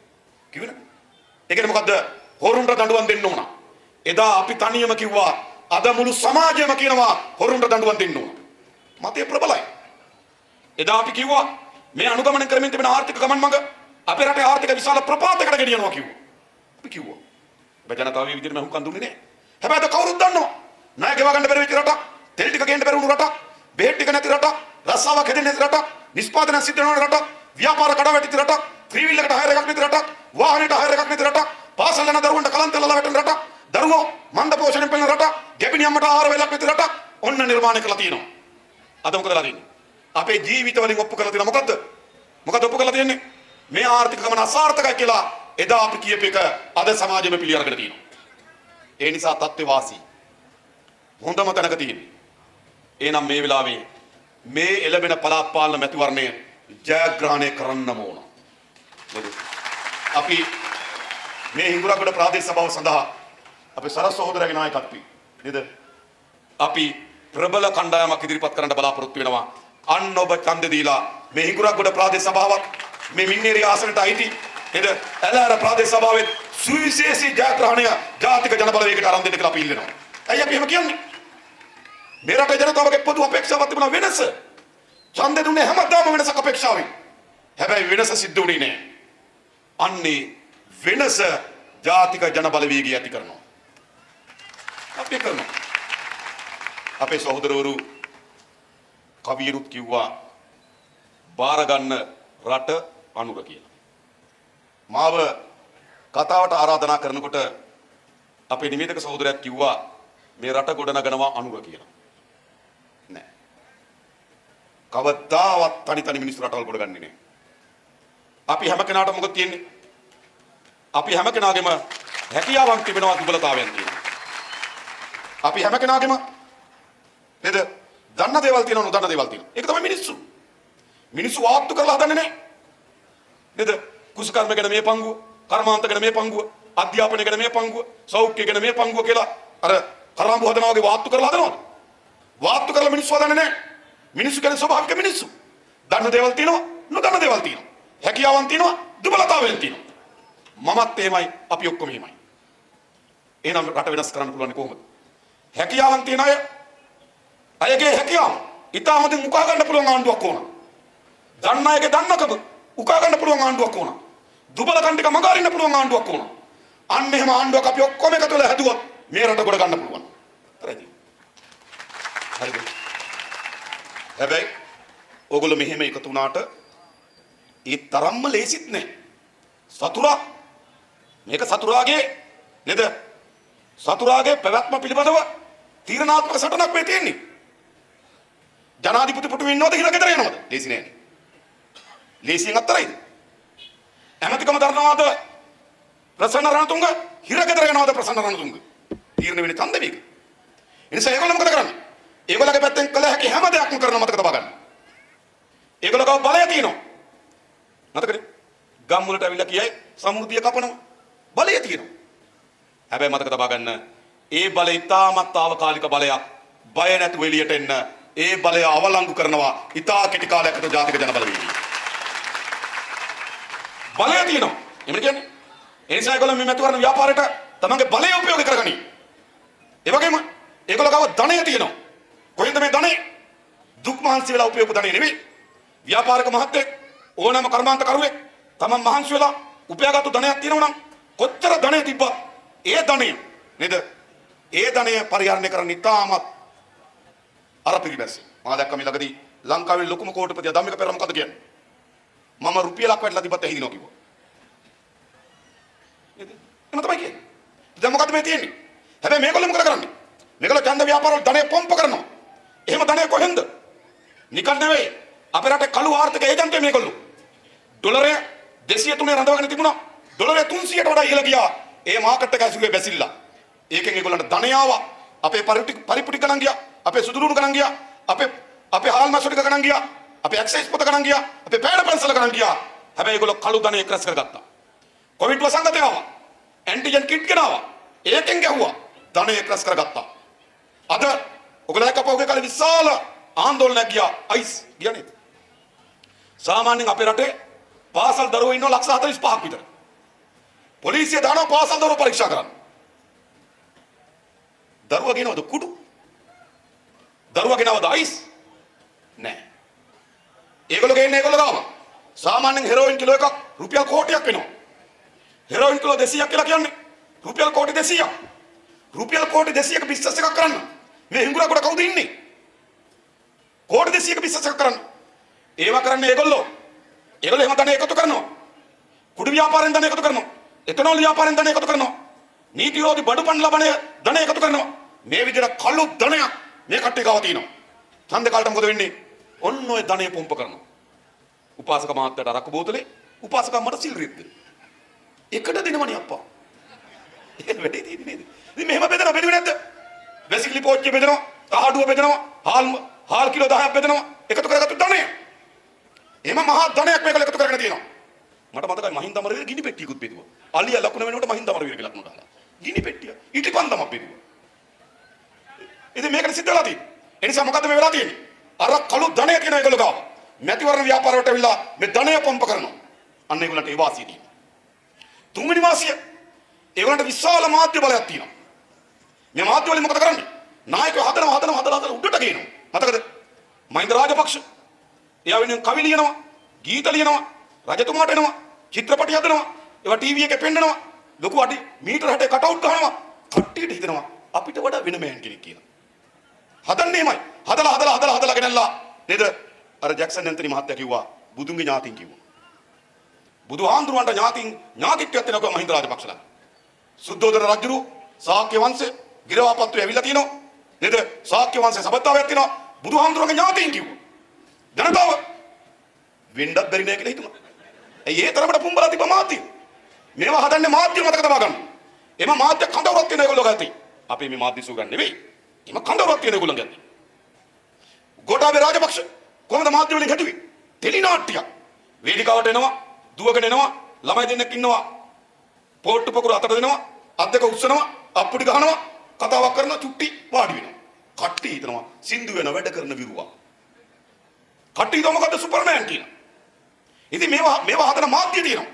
ඒ කියන්නේ මොකද්ද? හොරුන්ට දඬුවම් දෙන්න ඕන. එදා අපි තනියම කිව්වා අද මුළු සමාජයම කියනවා හොරුන්ට දඬුවම් දෙන්න ඕන. මතය ප්‍රබලයි. එදා අපි කිව්වා මේ අනුගමනය කරමින් තිබෙන ආර්ථික ගමන් මඟ අපේ රටේ ආර්ථික විශාල ප්‍රපාතයකට ගෙනියනවා කිව්වා. අපි කිව්වා. හැබැයි ජනතාව මේ විදිහට මහුම්කම් දුන්නේ නැහැ. හැබැයි අද කවුරුත් දන්නවා. ණය ගෙවා ගන්න බැරි වෙච්ච රටක්, තෙල් ටික ගේන්න බැරි වුණු රටක්, බෙහෙත් ටික නැති රටක්, රස්සාවක් හැදෙන්නේ නැති රටක්, නිෂ්පාදනය සිද්ධ වෙන රටක්, ව්‍යාපාර කඩාවැටිච්ච රටක්, ත්‍රිවිල් එකට හයර් එකක් නැති රටක්, වාහනේට හයර් එකක් නැති රටක්, පාසල් යන දරුවන්ට කලන්තෙල්ලලා වැටෙන රටක්, දරුවෝ මන්ද පෝෂණයෙන් පෙළෙන රටක්, ගැබිනි අම්මට ආහාර වේලක් නැති රටක් ඔන්න නිර්මාණය කරලා තියෙනවා. අද මොකද වෙලා තියෙන්නේ? අපේ ජීවිත වලින් ඔප්පු කරලා තියෙනවා මොකද්ද? මොකද ඔප්පු කරලා තියෙන්නේ? මේ ආර්ථික ගමන අසාර්ථකයි කියලා එදා අපි කියපු එක අද සමාජෙම පිළි අරගෙන තියෙනවා. ඒ නිසා තත්ත්වේ වාසී. හොඳම තැනක තියෙන්නේ. එහෙනම් මේ වෙලාවේ මේ එළබෙන පළාත් පාලන මැතිවරණය ජයග්‍රහණය කරන්නම ඕන. අපි මේ හිඟුරක්ගොඩ ප්‍රාදේශ සභාව සඳහා අපේ සරස් සහෝදරයාගේ නායකත්වය නේද? අපි ප්‍රබල කණ්ඩායමක් ඉදිරිපත් කරන්න බලාපොරොත්තු වෙනවා. අන්න ඔබ ඡන්දෙ දීලා මේ හිඟුරක්ගොඩ ප්‍රාදේශ සභාවක් මේ මින්නේරිය ආසනට අයිති නේද? ඇලෑර ප්‍රාදේශ සභාවේ සුවිශේෂී ජයග්‍රහණය ජාතික ජනබලවේගයට අරන් දෙන්න කියලා අපි ඉල්ලනවා. ඇයි අපි එහෙම කියන්නේ? මේ රටේ ජනතාවගේ පොදු අපේක්ෂාවක් තිබුණා වෙනස. ඡන්දෙ දුන්නේ හැමදාම වෙනසක් අපේක්ෂාවෙන්. හැබැයි වෙනස සිද්ධ වුණේ නැහැ. අන්නේ වෙනස ජාතික ජනබලවේගය ඇති කරනවා. අපි කරනවා. අපේ සහෝදරවරු කවියරුත් කිව්වා බාර ගන්න රට අනුර කියලා. මාව කතාවට ආරාධනා කරනකොට අපේ නිවේදක සහෝදරයෙක් කිව්වා මේ රට ගොඩනගනවා අනුර කියලා. නෑ. කවදාවත් තනි මිනිස්සු රටවල් ගොඩගන්නේ නෑ. අපි හැම කෙනාටම මොකද තියෙන්නේ? අපි හැම කෙනාගේම හැකියාවන් තිබෙනවා දුබලතාවයන් තියෙනවා. අපි හැම කෙනාගේම නේද? දන්න දේවල් තියෙනවා නොදන්න දේවල් තියෙනවා. ඒක තමයි මිනිස්සු. මිනිස්සු වාත්තු කරලා හදන්නේ නැහැ. නේද? කුසකර්ම ගැන මේ පංගුව, කර්මාන්ත ගැන මේ පංගුව, අධ්‍යාපනය ගැන මේ පංගුව, සෞඛ්‍ය ගැන මේ පංගුව කියලා අර කරාඹු හදනවා වගේ වාත්තු කරලා හදනවද? වාත්තු කරලා මිනිස්සු හදන්නේ නැහැ. මිනිස්සු කියන්නේ ස්වභාවික මිනිස්සු. දන්න දේවල් තියෙනවා, නොදන්න දේවල් තියෙනවා. හැකියාවන් තියෙනවා, දුබලතාවයන් තියෙනවා. මමත් එහෙමයි, අපි ඔක්කොම එහෙමයි. එහෙනම් රට වෙනස් කරන්න පුළුවන් කොහොමද? හැකියාවන් තියෙන අයගේ හැකියාව ඉතාමත් උකා ගන්න පුළුවන් ආණ්ඩුවක් ඕන. දන්න අයගේ දන්නකම උකා ගන්න පුළුවන් ආණ්ඩුවක් ඕන. දුබලකම් ටික මග අරින්න පුළුවන් ආණ්ඩුවක් ඕන. අන්න එහෙම ආණ්ඩුවක් අපි ඔක්කොම එකතු වෙලා හැදුවොත් මේ රට ගොඩ ගන්න පුළුවන්. හරිද? හරිද? හැබැයි ඕගොල්ලෝ මෙහෙම එකතු වුණාට ඒ තරම්ම ලේසිත් නෑ. සතුරා මේක සතුරාගේ නේද? සතුරාගේ පැවැත්ම පිළිබඳව තීරණාත්මක සටනක් මේ තියෙන්නේ. ජනාධිපති පුටුවේ ඉන්නවද කියලා ගෙදර යනවද? ලේසි නෑනේ. ලේසියෙන් අත්තරයිද? ඇමතිකම දරනවාද ප්‍රසන්න රණතුංග? හිරගෙදර යනවද ප්‍රසන්න රණතුංග? තීරණ වෙන්නේ ඡන්ද මේක. ඒ නිසා ඒගොල්ලෝ මොකද කරන්නේ? ඒගොල්ලෝගේ පැත්තෙන් කළ හැකි හැම දෙයක්ම කරන මතක තබා ගන්න. ඒගොල්ලෝ ගාව බලය තියෙනවා. මතකද? ගම් වලට අවිලා කියයි සමෘද්ධිය කපනවා. බලය තියෙනවා. හැබැයි මතක තබා ගන්න ඒ බලය ඉතාමත් తాවකාලික බලයක්. බය නැතුව එළියට එන්න ඒ බලය අවලංගු කරනවා ඉතා කෙටි කාලයකට ජාතික ජනබලවේගය. බලය තියෙනවා. එමෙ කියන්නේ ඒ නිසා ඒගොල්ලෝ මේ මැතිවරණ ව්‍යාපාරයට තමන්ගේ බලය උපයෝගී කරගනි. ඒ වගේම ඒගොල්ලෝ ගාව ධනය තියෙනවා. කොහෙන්ද මේ ධනය? දුක් මහන්සි වෙලා උපයෝග ධනය නෙවෙයි. ව්‍යාපාරික මහත්තයෙක් ඕනෑම කර්මාන්ත කරුවෙක් තමන් මහන්සි වෙලා උපයාගත්තු ධනයක් තියෙනවා නම් කොච්චර ධනය තිබ්බත් ඒ ධනය නේද? ඒ ධනය පරිහරණය කරන්න ඉතාමත් අර පිළිබැස්සේ. මම දැක්ක මේ ළඟදී ලංකාවේ ලොකුම කෝටිපතියා ධම්මික පෙරේරා මොකද කියන්නේ? මම රුපියලක් වැටලා තිබ්බත් ඇහිදිනවා කිව්වා. නේද? එන තමයි කියන්නේ. දැන් මොකද මේ තියෙන්නේ? හැබැයි මේගොල්ලෝ මොකද කරන්නේ? මේගොල්ලෝ ඡන්ද ව්‍යාපාර වල ධනය පොම්ප කරනවා. එහෙම ධනය කොහෙන්ද? නිකන් නෙවෙයි. අපේ රටේ කළු ආර්ථික ඒජන්තය මේගොල්ලෝ. ඩොලරය 203 රඳවගෙන තිබුණා. ඩොලරය 300ට වඩා ඉහළ ගියා. ඒ මාකට් එක ඇසුරේ බැසිලා. ඒකෙන් ඒගොල්ලන්ට ධනය ආවා. අපේ පරිපුටි ගණන් ගියා. අපේ සුදුරුණු ගණන් ගියා. අපේ හාල් මාසොඩික ගණන් ගියා. අපේ ඇක්සයිස් පොත ගණන් ගියා. අපේ පෑඩ පෙන්සල ගණන් ගියා. හැබැයි ඒගොල්ලෝ කළු ධනය ක්‍රැස් කරගත්තා. කොවිඩ් වසංගතය ආවා. ඇන්ටිජන් කිට් ගෙනාවා. ඒකෙන් ගැහුවා. ධනය ක්‍රැස් කරගත්තා. අද ඔයගොල්ලෝ කපෝගේ කාලේ විශාල ආందోලනයක් ගියා. අයිස් ගියා නේද? සාමාන්‍යයෙන් අපේ රටේ පාසල් දරුවෝ ඉන්නවා 45,000ක් විතර. පොලිසිය දානවා පාසල් දරුවෝ පරීක්ෂා කරන්න. දරුවා ගෙනවද කුඩු? දරුවා ගෙනවද අයිස්? නෑ. ඒගොල්ලෝ ගේන්නේ ඒගොල්ලෝ ගාව. සාමාන්‍යයෙන් හෙරෝයින් කිලෝ එකක් රුපියල් කෝටියක් වෙනවා. හෙරෝයින් කිලෝ 200ක් කියලා කියන්නේ රුපියල් කෝටි 200ක්. රුපියල් කෝටි 200ක බිස්නස් එකක් කරන්න මේ හිඟුරා කොට කවුද ඉන්නේ? කෝටි 200ක බිස්නස් එකක් කරන්න. ඒවා කරන්නේ ඒගොල්ලෝ. ඒගොල්ලෝ එහෙම ධන එකතු කරනවා. කුඩු ව්‍යාපාරෙන් ධන එකතු කරනවා. එතනෝල් ව්‍යාපාරෙන් ධන එකතු කරනවා. නීති විරෝධී බඩු පන් ලබන ධන එකතු කරනවා. මේ විදිහට කළු ධනයක් මේ කට්ටිය ගාව තියෙනවා. ඡන්ද කාලට මොකද වෙන්නේ? ඔන්න ඔය ධනය පොම්ප කරනවා. උපාසක මහත්තයාට අරක්කු බෝතලේ උපාසක මට සිල් රිද්ද. එකට දෙනවනේ අප්පා. ඒක වැඩේ තියෙන්නේ නේද? ඉතින් මෙහෙම බෙදනවා බෙදුවේ නැද්ද? වැසිකිලි පෝච්චිය බෙදනවා, ආඩුව බෙදනවා, හාල් කිලෝ 10ක් බෙදනවා. එකතු කරගත්තු ධනය. එහෙම මහා ධනයක් මේකල එකතු කරගෙන තියෙනවා. මට මතකයි මහින්ද අමරවීර ගිනි පෙට්ටියකුත් බෙදුවා. අලියා ලකුණ වෙනකොට මහින්ද අමරවීරගේ ලකුණ දාලා. ගිනි පෙට්ටිය ඊටිපන්දමක් බෙදුවා. ඉතින් මේකට සිද්ධ වෙලා තියෙන්නේ. ඒ නිසා මොකද්ද මේ වෙලා තියෙන්නේ? අර කළු ධනය කියන ඒගොල්ලෝ ගාව. මැතිවරණ ව්‍යාපාර වලට ඇවිල්ලා මේ ධනය පොම්ප කරනවා. අන්න ඒගොල්ලන්ට ඒ වාසිය තියෙනවා. තුන්වෙනි වාසිය ඒගොල්ලන්ට විශාල මාධ්‍ය බලයක් තියෙනවා. මේ මාධ්‍ය වලින් මොකද කරන්නේ? නායකයෝ හදලා උඩට ගේනවා. මතකද? මහින්ද රාජපක්ෂ එයා වෙනුවෙන් කවි ලියනවා, ගීත ලියනවා, රජතුමාට එනවා, චිත්‍රපටි හදනවා, ඒවා ටීවී එකේ පෙන්නනවා, ලොකු අඩි මීටර 60 කට් අවුට් ගහනවා. කට්ටියට හිතෙනවා අපිට වඩා වෙන මෑන් කෙනෙක් කියලා. හදන්නේමයි. හදලා ගෙනල්ලා නේද? අර ජැක්සන් ඇන්තනි මහත්තයා කිව්වා බුදුන්ගේ ඥාතින් කිව්වා. බුදුහාඳුරන්ට ඥාතිත්වයක් තියෙනවා මහින්ද රාජපක්ෂලා. සුද්ධෝදන රජුරු ශාක්‍ය වංශේ ගිරවාපත්තු ඇවිල්ලා තිනවා. නේද? ශාක්‍ය වංශේ සබත්තාවයක් තියෙනවා. බුදුහාඳුරන්ගේ ඥාතින් කිව්වා. ජනතාව වෙන්නත් බැරි නෑ කියලා හිතුණා. ඒ තරමට පුම්බලා තිබ්බ මාධ්‍ය. මේවා හදන්නේ මාධ්‍ය මතක තබා ගන්න. එම මාධ්‍ය කඳවුරක් තියෙන ඒගොල්ලෝ ගත්තේ. අපි මේ මාධ්‍ය සුගන්න නෙවෙයි. එම කඳවුරක් තියෙන ඒගොල්ලෝ ගත්තේ. ගෝඨාභය රාජපක්ෂ කොහොමද මාධ්‍ය වලින් ගැටුවේ? ටෙලි නාට්‍යයක්. වේදිකාවට එනවා, දුවගෙන එනවා, ළමයි දෙන්නෙක් ඉන්නවා. පොට්ටු පොකුර අතට දෙනවා, අත් දෙක උස්සනවා, අප්පුඩි ගහනවා, කතාවක් කරනවා, චුට්ටි වාඩි වෙනවා. කට්ටි හිතනවා සින්දු වෙන වැඩ කරන විරුවා. කට්ටි හිතනවා මොකද්ද සුපර්මෑන් කියලා. ඉතින් මේවා හදන මාධ්‍ය තියෙනවා.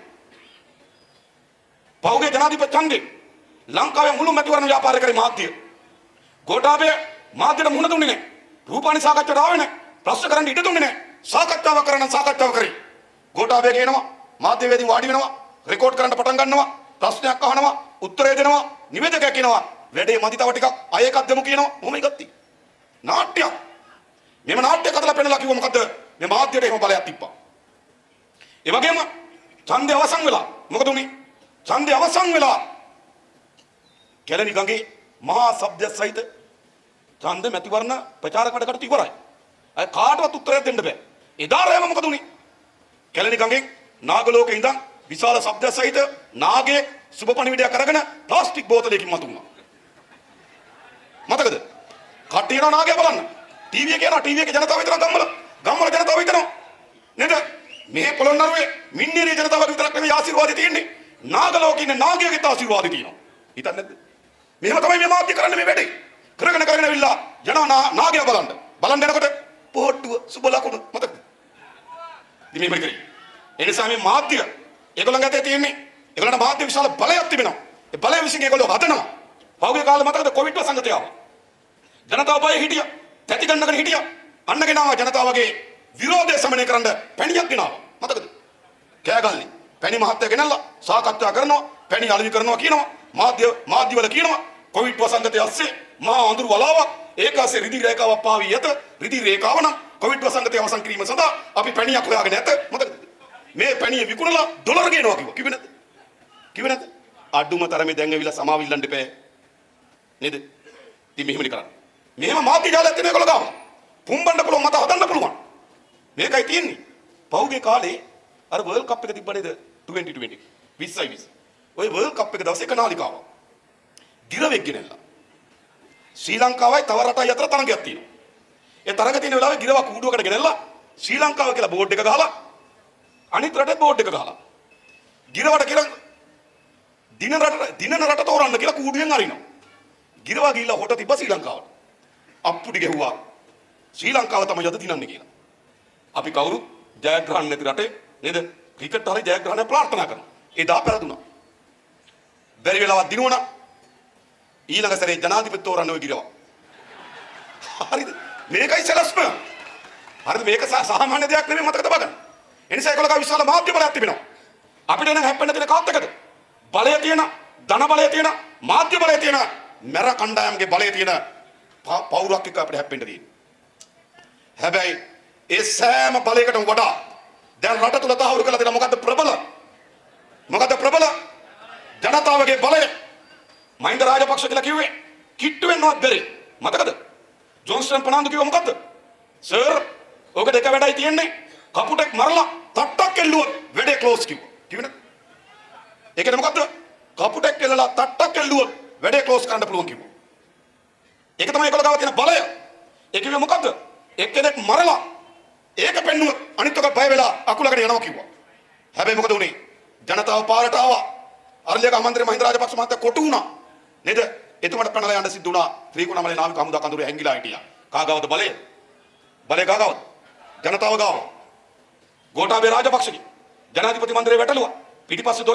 පෞගේ ජනාධිපති ඡන්දේ ලංකාවේ මුළු මැතිවරණ ව්‍යාපාරය කරේ මාධ්‍ය. ගෝඨාභය මාධ්‍යට මුහුණ දුන්නේ නැහැ. රූපවාහිනී සාකච්ඡාවට ආවේ නැහැ. ප්‍රශ්න කරන්න ඉඩ දුන්නේ නැහැ. සාකච්ඡාවක් කරන්න සාකච්ඡාව කරේ. ගෝඨාභය කියනවා මාධ්‍යවේදී වාඩි වෙනවා, රෙකෝඩ් කරන්න පටන් ගන්නවා, ප්‍රශ්නයක් අහනවා, උත්තරය දෙනවා, නිවේදකයා කියනවා වැඩේ මදි තව ටිකක් අය එකක් දෙමු කියනවා. මොහොමයි ගත්තී. නාට්‍යයක්. මෙම නාට්‍ය කතලා පෙන්නලා කිව්ව මොකද්ද? මේ මාධ්‍යට එහෙම බලයක් තිබ්බා. ඒ වගේම ඡන්දය අවසන් වෙලා මොකද උනේ? ඡන්දය අවසන් වෙලා කැලණි ගඟේ මහා ශබ්ද සහිත ඡන්ද මැතිවරණ ප්‍රචාර කටයුතු ඉවරයි. අය කාටවත් උත්තරයක් දෙන්න බෑ. එදා රෑම මොකද උනේ? කැලණි ගඟෙන් නාගලෝකේ ඉඳන් විශාල ශබ්ද සහිත නාගයේ සුබ පණිවිඩයක් අරගෙන ප්ලාස්ටික් බෝතලයකින් මතු වුණා. මතකද? කට්ටිය යනවා නාගයා බලන්න. ටීවී එකේ යනවා, ටීවී එකේ ජනතාව විතර ගම්වල ජනතාව විතරනවා. නේද? මේ පොළොන්නරුවේ මින්නේරිය ජනතාවගේ විතරක් නෙමෙයි ආශිර්වාදය තියෙන්නේ. නාගලෝකේ ඉන්න නාගයාගේ ආශිර්වාදය තියෙනවා. හිතන්නේ නැද්ද? මෙහෙම තමයි මේ මාධ්‍ය කරන්නේ මේ වැඩේ. කරගෙන ඇවිල්ලා යනවා නාගයා බලන්න යනකොට පොට්ටුව සුබ ලකුණු මතකද? ඉතින් මේක කරේ. ඒ නිසා මේ මාධ්‍ය ඒගොල්ලන් අතේ තියෙන්නේ. ඒගොල්ලන්ට මාධ්‍ය විශාල බලයක් තිබෙනවා. ඒ බලය විසින් ඒගොල්ලෝ හදනවා. පහුගිය කාලේ මතකද කොවිඩ් වසංගතය ආවා. ජනතාව බය හිටියා. තැති ගන්නගෙන හිටියා. අන්න ගෙනාවා ජනතාවගේ විරෝධය සමනය කරන්න පැණියක් ගෙනාවා. මතකද? කෑගල්ලි. පැණි මහත්තයා ගෙනල්ලා සාකච්ඡා කරනවා, පැණි අලෙවි කරනවා කියනවා. මාධ්‍ය වල කියනවා කොවිඩ් වසංගතය ඇස්සේ මහා අඳුරු වලාවක් ඒකාසේ රිදි රේඛාවක් පාවී ඇත. රිදි රේඛාව නම් කොවිඩ් වසංගතය අවසන් කිරීම සඳහා අපි පැණියක් හොයාගෙන ඇත. මතකද? මේ පැණිය විකුණලා ඩොලර් ගේනවා කිව්වා. කිව්වේ නැද්ද? අඩුම තරමේ දැන් ඇවිල්ලා සමාවිල්ලන්න දෙපෑ. නේද? ඉතින් මෙහෙමනේ කරන්නේ. මෙහෙම මාධ්‍ය ජාලයක් තියෙන ඒගොල්ලෝ ගාව. පුම්බන්න පුළුවන්, මත හදන්න පුළුවන්. මේකයි තියෙන්නේ. පහුගිය කාලේ අර වර්ල්ඩ් කප් එක තිබ්බ නේද? 2020 2020. ওই වර්ල්ඩ් කප් එක දවසේ එක නාලිකාවක්. ගිරවෙක් ගෙනල්ලා. ශ්‍රී ලංකාවයි තව රටයි අතර තරගයක් තියෙනවා. ඒ තරග තියෙන වෙලාවේ ගිරවක් කූඩුවකට ගෙනල්ලා ශ්‍රී ලංකාව කියලා බෝඩ් එක ගහලා අනිත් රටේ බෝඩ් එක ගහලා. ගිරවට කියලා දිනන රට තෝරන්න කියලා කූඩුවෙන් අරිනවා. ගිරවා ගිහිල්ලා හොට තිබ්බ ශ්‍රී ලංකාවට. අප්පුඩි ගැහුවා. ශ්‍රී ලංකාව තමයි යද දිනන්නේ කියලා. අපි කවුරුත් ජයග්‍රහණ නැති රටේ නේද? ක්‍රිකට් හරි ජයග්‍රහණය ප්‍රාර්ථනා කරනවා. එදා පෙරදුනා. බැරි වෙලාවක් දිනුවනම් ඊළඟ සැරේ ජනාධිපති තෝරන්න ඔය ගිරවා. හරිද? මේකයි සලස්ම. හරිද? මේක සාමාන්‍ය දෙයක් නෙමෙයි මතක තබා ගන්න. ඒ නිසා ඒගොල්ලෝ විශාල මාධ්‍ය බලයක් තිබෙනවා. අපිට නම් හැප්පෙන්න තියෙන කාත් එකද? බලය තියෙන, ධන බලය තියෙන, මාධ්‍ය බලය තියෙන, මර කණ්ඩායම්ගේ බලය තියෙන පවුරක් එක්ක අපිට හැප්පෙන්න තියෙන්නේ. හැබැයි ඒ සෑම බලයකටම වඩා දැන් රට තුල තහවුරු කරලා තියෙන මොකද්ද ප්‍රබල? ජනතාවගේ බලය. මහින්ද රාජපක්ෂ කියලා කිව්වේ කිට්ටු වෙන්නවත් බැරි. මතකද? ජොන්ස්ටන් පනාන්දු කිව්ව මොකද්ද? සර් ඔක දෙක වැඩයි තියෙන්නේ. කපුටෙක් මරලා තට්ටක් එල්ලුවොත් වැඩේ ක්ලෝස් කිව්වා. කිව්වනේ. ඒකද මොකද්ද? කපුටෙක් එල්ලලා තට්ටක් එල්ලුවොත් වැඩේ ක්ලෝස් කරන්න පුළුවන් කිව්වා. ඒක තමයි ඒගොල්ලෝ ගාව තියෙන බලය. ඒ කිව්වේ මොකද්ද? එක්කෙනෙක් මරලා ඒක පෙන්නුවොත් අනිත් එක බය වෙලා අකුලකට යනවා කිව්වා. හැබැයි මොකද උනේ? ජනතාව පාරට ආවා. අරලියක මන්ත්‍රී මහින්ද රාජපක්ෂ මහත්තයා කොටු වුණා. නේද? එතුමට පැනලා යන්න සිද්ධ වුණා. ත්‍රිකුණාමලේ නාවික හමුදා කඳුරේ හැංගිලා හිටියා. කාගාවද බලය? බලය කාගාවද? ජනතාව ගාව. ගෝඨාභය රාජපක්ෂගේ ජනාධිපති මන්දිරේ වැටලුවා. පිටිපස්සේ දොරෙන්